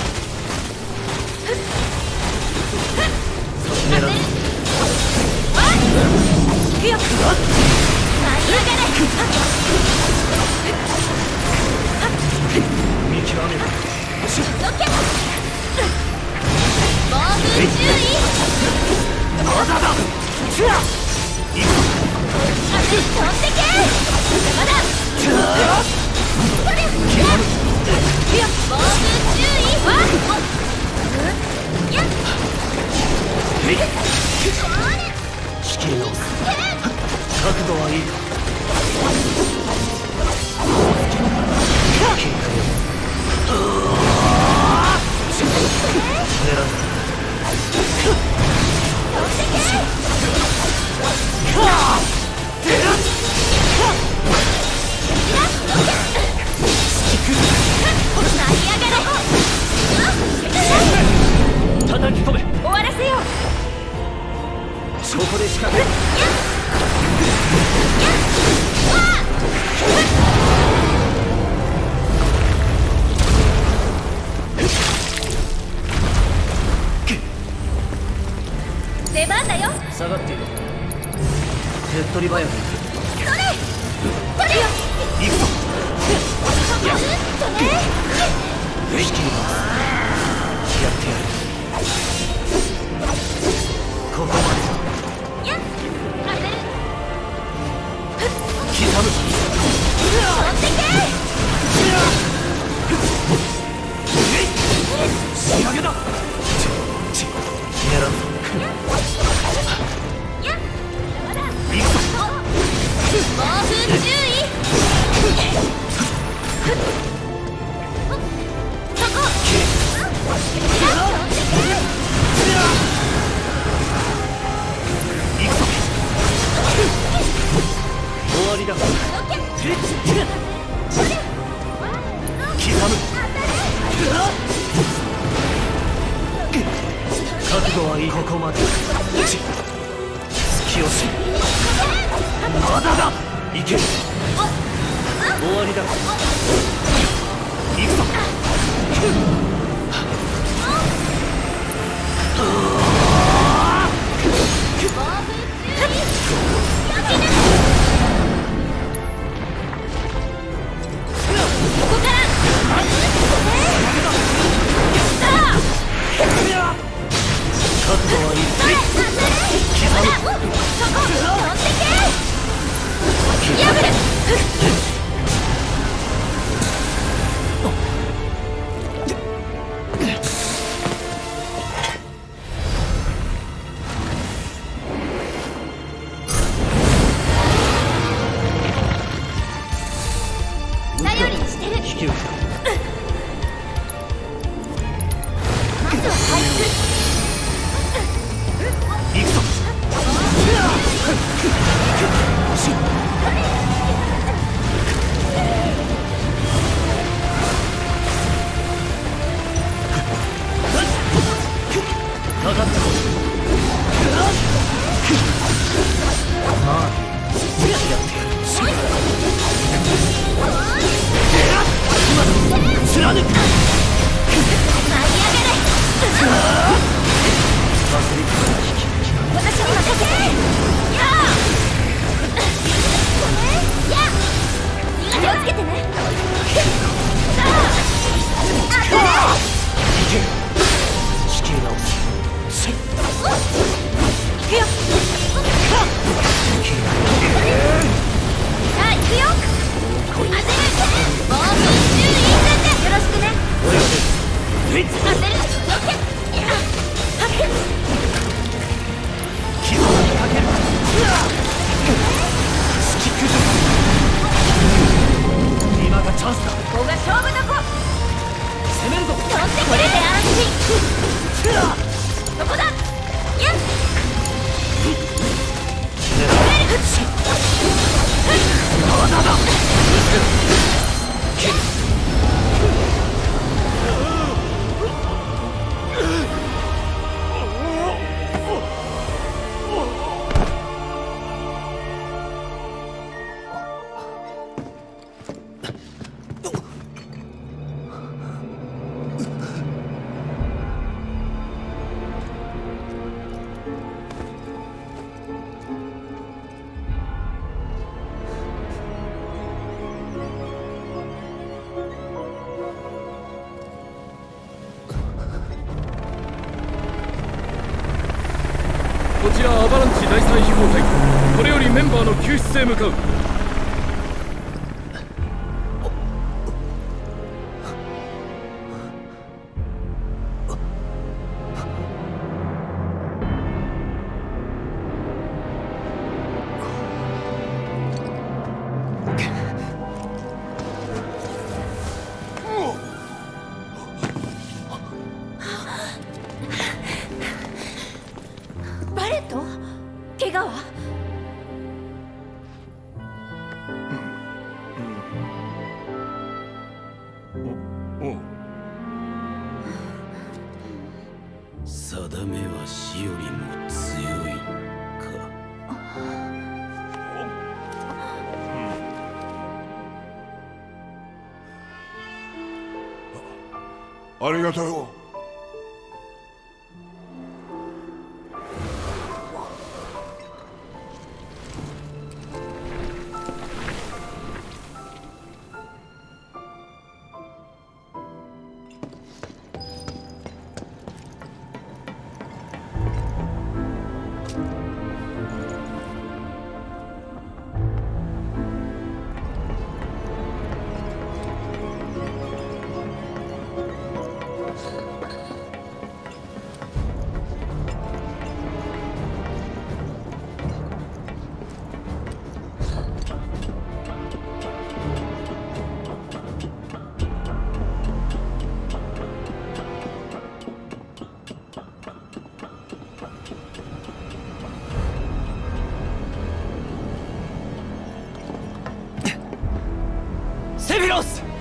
狙う。行くよ。舞い上がれ。 見極めろ。 どけ。暴風注意。 まだだ。行くぞ。 飛んでけ。まだ。暴風注意。わっ。やっ。 仕切り直す。角度はいいか。結果よ。狙う。 仕掛ける。 出番だよ。 下がっている。手っ取り早く。 それそれよ。 行くぞ。 やっとね。 引きにますやってやる。ここまで。 やっ当てる。 刻む。 取ってけ。 仕上げだ。ちち狙うぞ。 やっまだ行くぞ。 暴風注意。そこ。 終わりだ。刻む。覚悟はいい。ここまで。突き押し。まだだ。いけ。終わりだ。行くぞ。覚悟はいい。 頼りにしてる。 引き受けた。 まずは回復。 行くぞ。かかってこい。まあやってやる。貫く。 舞い上げる。私に任せ。やあ。やあ。気をつけてね。さあ。当たれ。 いけ。仕切り直す。せっ。 行くよ。さあ行くよ。当てる。暴風注意。よろしくね。 俺はです。 当てる。オッケー。 刻みかける。突き崩す。今がチャンスだ。 ここが勝負どこ。 攻めるぞ。 取ってくれて安心。そこだ。やっ。 まだだ。 こちらアバランチだいさん飛行隊、これよりメンバーの救出へ向かう。 バレット？怪我は？ おう。 定めは死よりも強いか。 ありがとうよ。 セフィロス！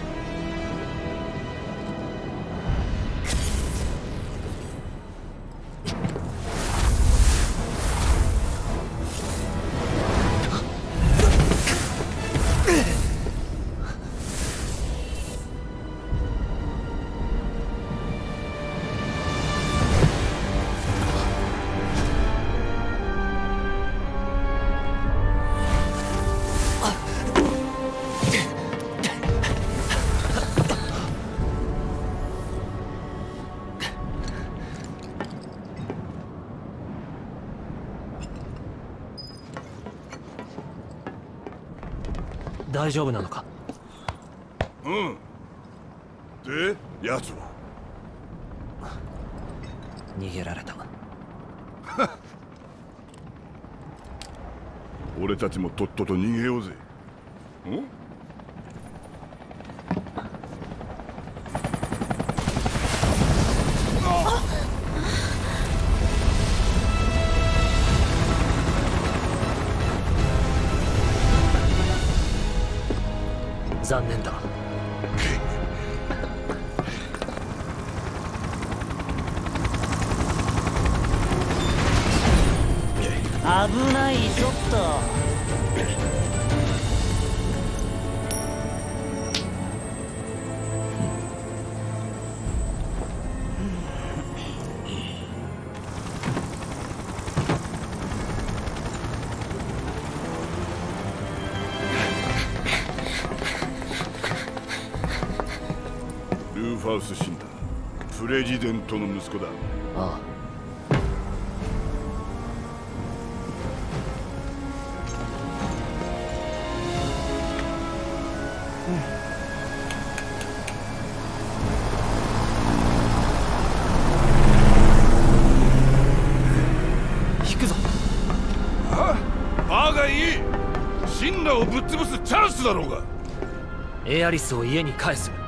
大丈夫なのか？ うん。で、奴は逃げられた。 俺たちもとっとと逃げようぜ。ん？ 残念だ。 危ない、ちょっと。 ルーファウス・シンダー、プレジデントの息子だ。 ああ。 引くぞ。ああ、バーがいい。シンダーをぶっ潰すチャンスだろうが。 エアリスを家に返す。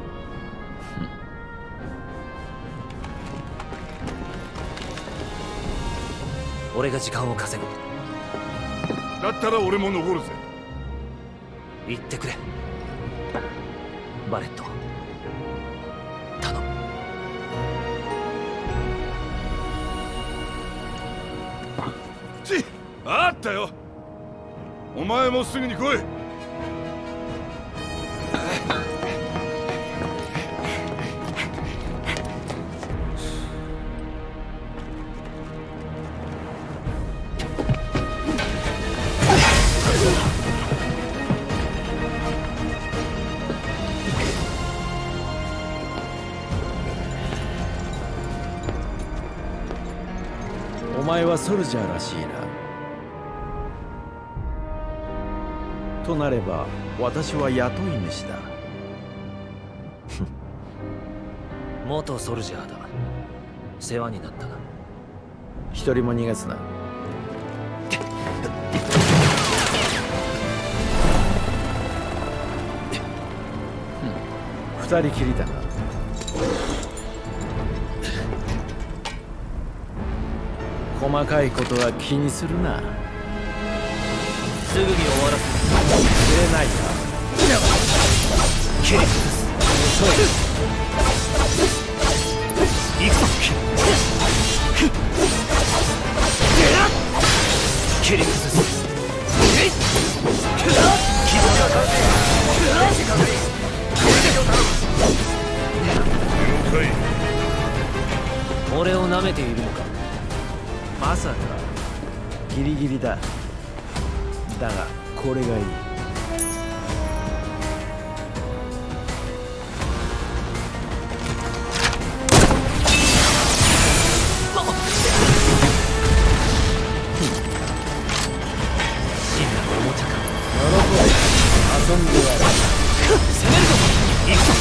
俺が時間を稼ぐ。 だったら俺も残るぜ。 言ってくれ、バレット。頼む。 ちあったよ。お前もすぐに来い。 お前はソルジャーらしいな。となれば私は雇い主だ。 元ソルジャーだ。世話になったな。 一人も逃がすな。二人きりだな。細かいことは気にするな。 すぐに終わらせくれないか。 切り崩す。行くぞ。切り崩す。傷がかかって了解。 俺を舐めているのか。 まさかギリギリだ。だがこれがいい。遊んでやる。 攻めるぞ。行くぞ。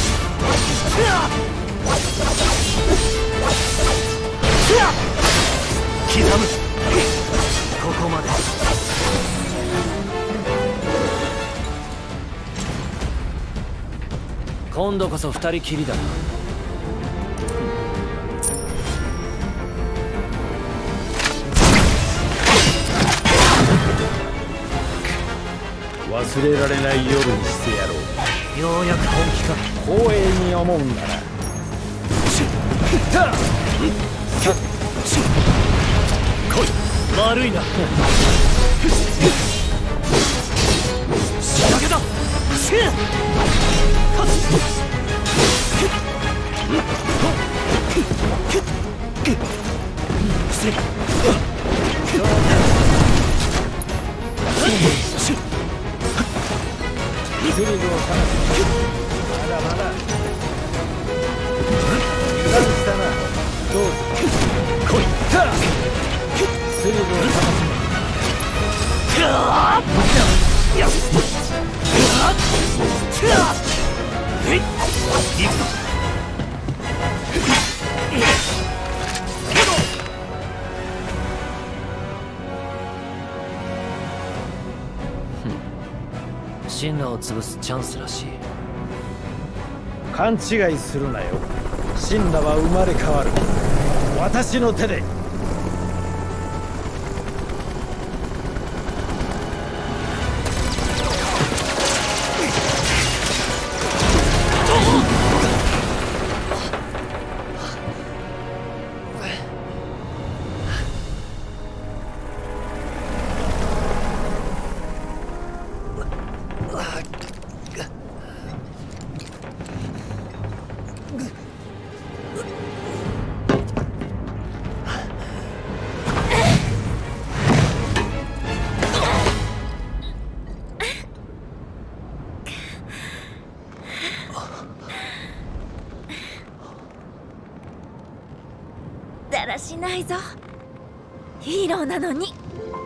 刻む。ここまで。今度こそ二人きりだな。 忘れられない夜にしてやろう。 ようやく本気か。 光栄に思うんだな。 来い。悪いな。仕掛けだ。せや。せスリルを探す。まだまだ油断したな。どうぞ来い。スリルを探す。 神羅を潰すチャンスらしい。 勘違いするなよ。神羅は生まれ変わる。私の手で。 だらしないぞ。ヒーローなのに。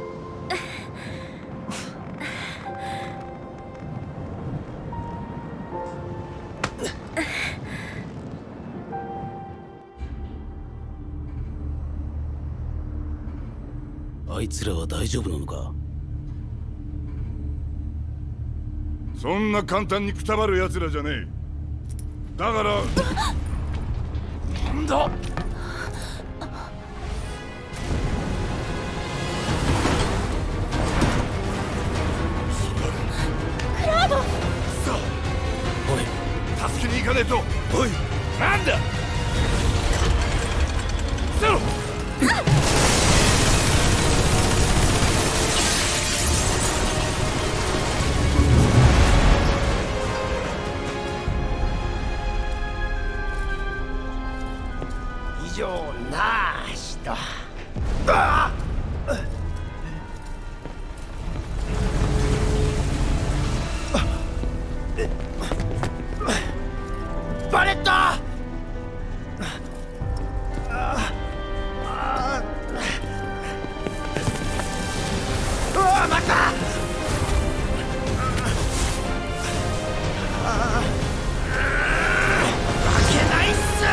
あいつらは大丈夫なのか。 そんな簡単にくたばる奴らじゃねえ。だからなんだ。 クラウド。 さあ、おい、助けに行かねえと。おい、なんだ。ゼロ。 以上なしと。ああバレット。ああうわまた。負けないっす。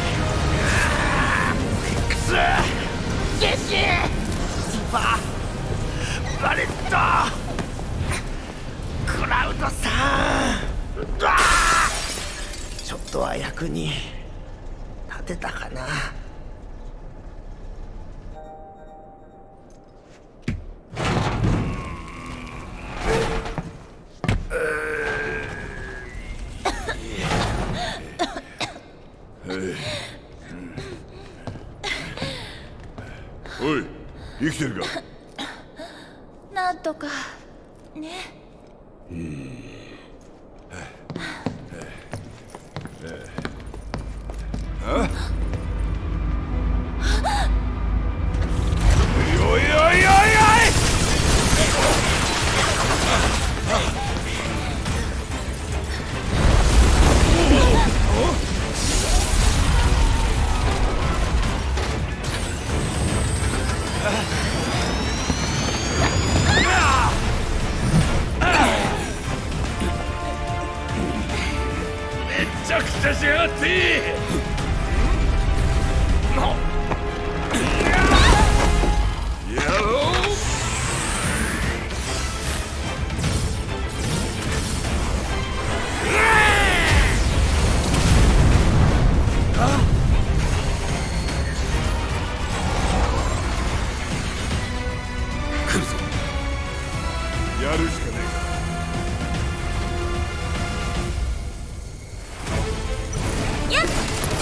ジェシー、ババレット、クラウドさん、うわちょっとは役に立てたかな。 おい、生きてるか。 なんとかね。 うんあめちゃくちゃしやがってやろう。 来るぞ。 やるしかねえか。やっ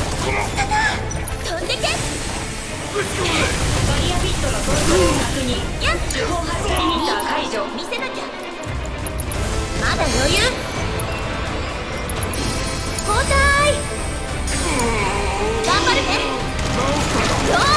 飛んでけ。 バリアビットの搭載を確認。 やっ地方発射リミッター解除。 見せなきゃ。まだ余裕。交代。頑張るね。どう？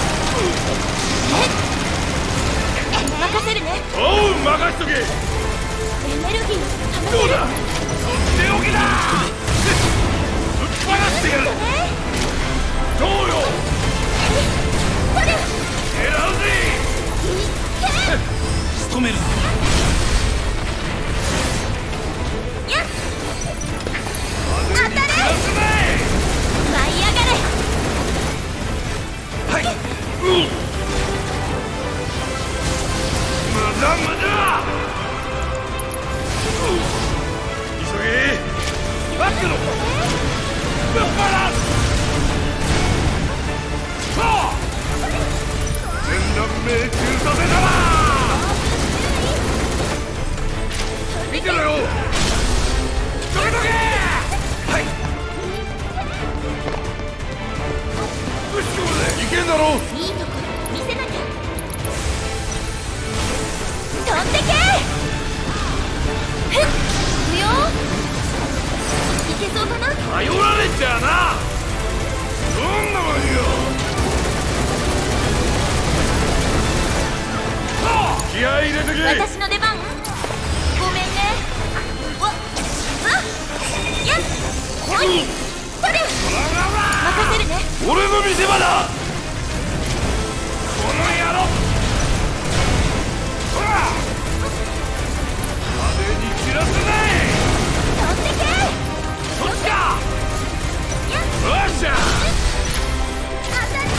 え任せるね。 おう、任しとけ。 エネルギーためてる。 どうだ、とっておきだ。ぶっ放してやる。どうよ。 取れ。 狙うぜ。 仕留めるぞ。 やっ当たれ。舞い上がれ。 はい。うん。無駄無駄。急げ。バックの。ぶっ放す。さあ。全乱命中させたら。見てろよ。どけどけ。はい。ぶち込むぜ。いけんだろ。 いいとこ見せなきゃ。飛んでけ。ふっ行くよ。いけそうかな。 頼られちゃうな。どんなもんよ。気合い入れてけ。 私の出番。ごめんね。わっあっやっほい取れ。任せるね。 俺の見せ場だ。この野郎。ほら派手に散らせない。 飛んでけ。 そっちか。 やっよっしゃ。 当たる。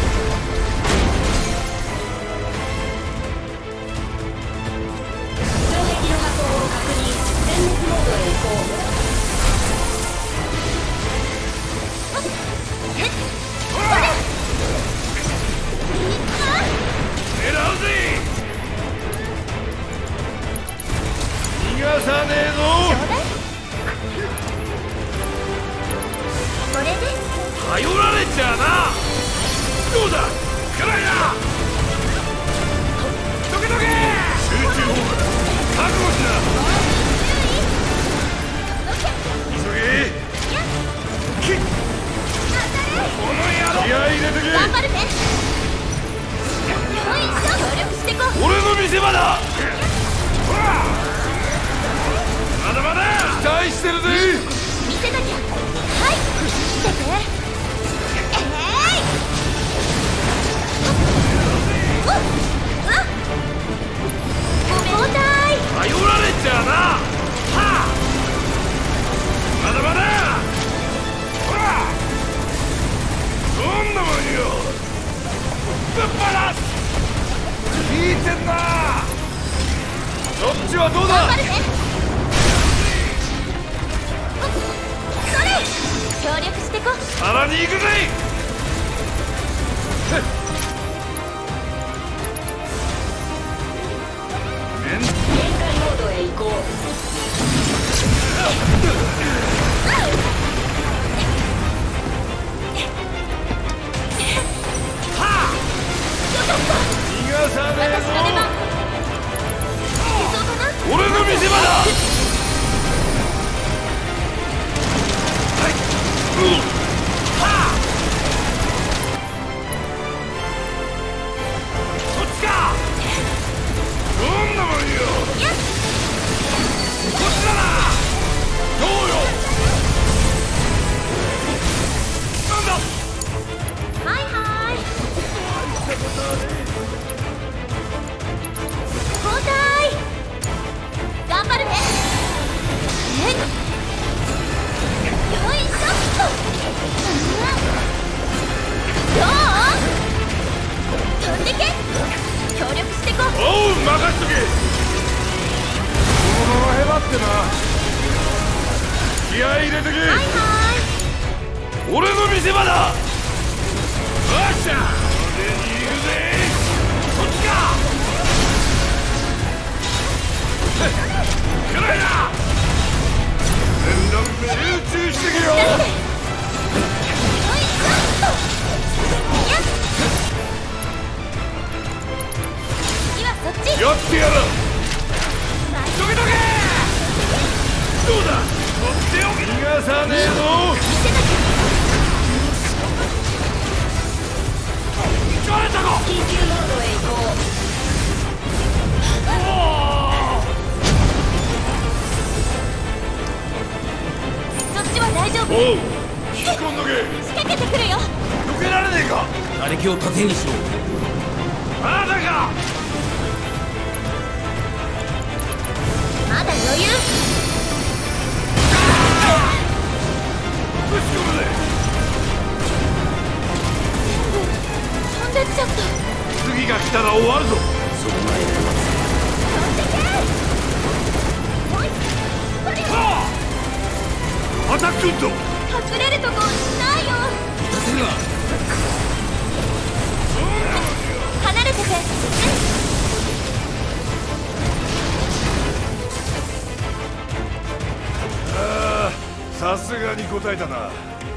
城壁の箱を確認。全滅モードへ移行。 狙うぜ。逃がさねえぞ。 ちょうだい。これで頼られちゃうな。どうだ、くらいだ。どけどけ。集中砲だ。覚悟しな。急げ。きっこの野郎。気合い入れてけ。 頑張るね。よいしょ。協力してこう。 俺の見せ場だ。ほらまだまだ期待してるぜ。 見せなきゃ。はい見てて。えい、おっうわっごめん。交代。 頼られちゃうな。はあまだまだ。ほらどんなもんよ。ぶっ放す。聞いてんな。そっちはどうだ。 頑張るね。それ協力してこ。 さらに行くぜ。 限界モードへ移行。 逃がさねえぞ。 私の出番。いけそうかな。 俺の見せ場だ。はい。うん。はあ。そっちか。どんなもんよ。 やっこっちだな。どうよ。なんだ。 はいはい。 おう、任しとけ。このままへばってな。気合い入れてけ。はいはい、俺の見せ場だ。よっしゃ、俺に行くぜ。こっちか。くらいな。全力集中してけよ。 そっちやってやる。どけどけ。どうだ、とっておき。逃がさねえぞ。行かれたか。緊急モードへ移行。そっちは大丈夫。おう、引き込んどけ。 仕掛けてくるよ。 避けられねえか。 瓦礫を盾にしろ。 まだか。 まだ余裕。 ぶち込むぜ。 全部飛んでっちゃった。 次が来たら終わるぞ。 その前でアタックント。 隠れるとこないよ。 打たせるな。 離れてて。 ああ、さすがに答えたな。あ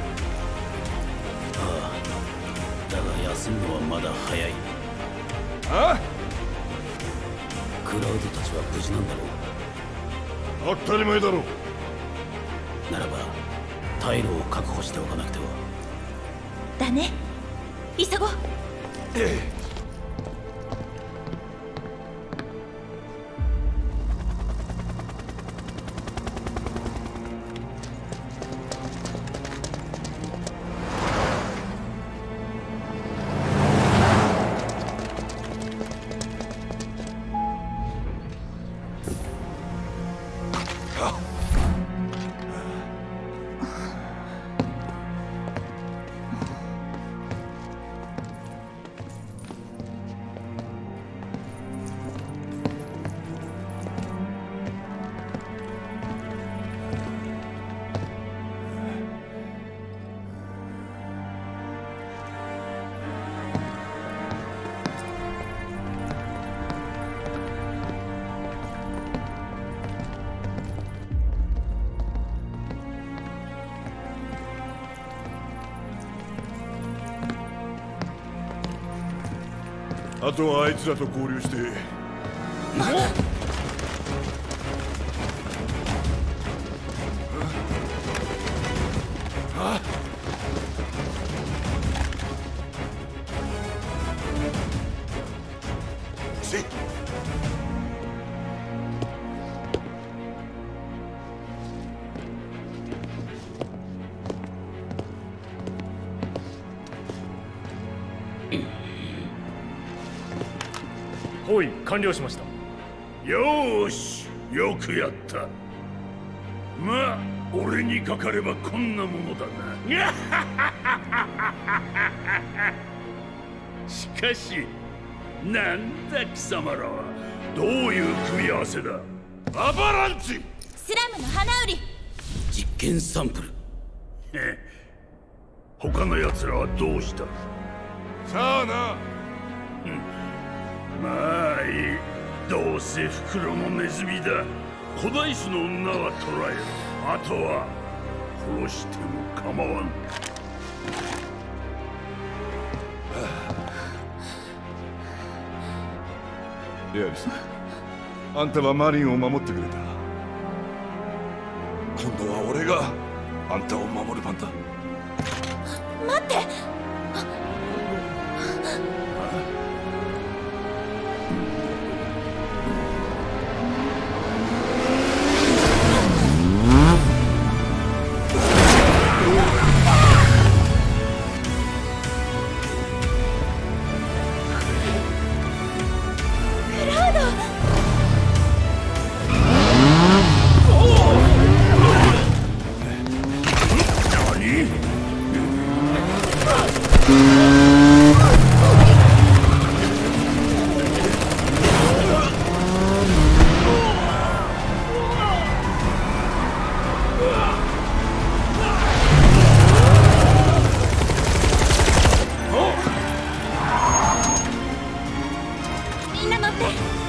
あ、だが休むのはまだ早い。 あ？ クラウドたちは無事なんだろう。当たり前だろう。 ならば退路を確保しておかなくては。 だね、急ごう。 ええ。あとはあいつらと合流して。あ？せい。 包囲完了しました。 よーし、よくやった。まあ俺にかかればこんなものだな。しかしなんだ貴様らは。どういう組み合わせだ。アバランチ。 スラムの花売り。 実験サンプル。 他の奴らはどうした。 さあな。 まあいい。どうせ袋のネズミだ。古代種の女は捕らえる。あとは殺しても構わん。 エアリス、あんたはマリンを守ってくれた。今度は俺があんたを守る番だ。 待って。 何？ まって。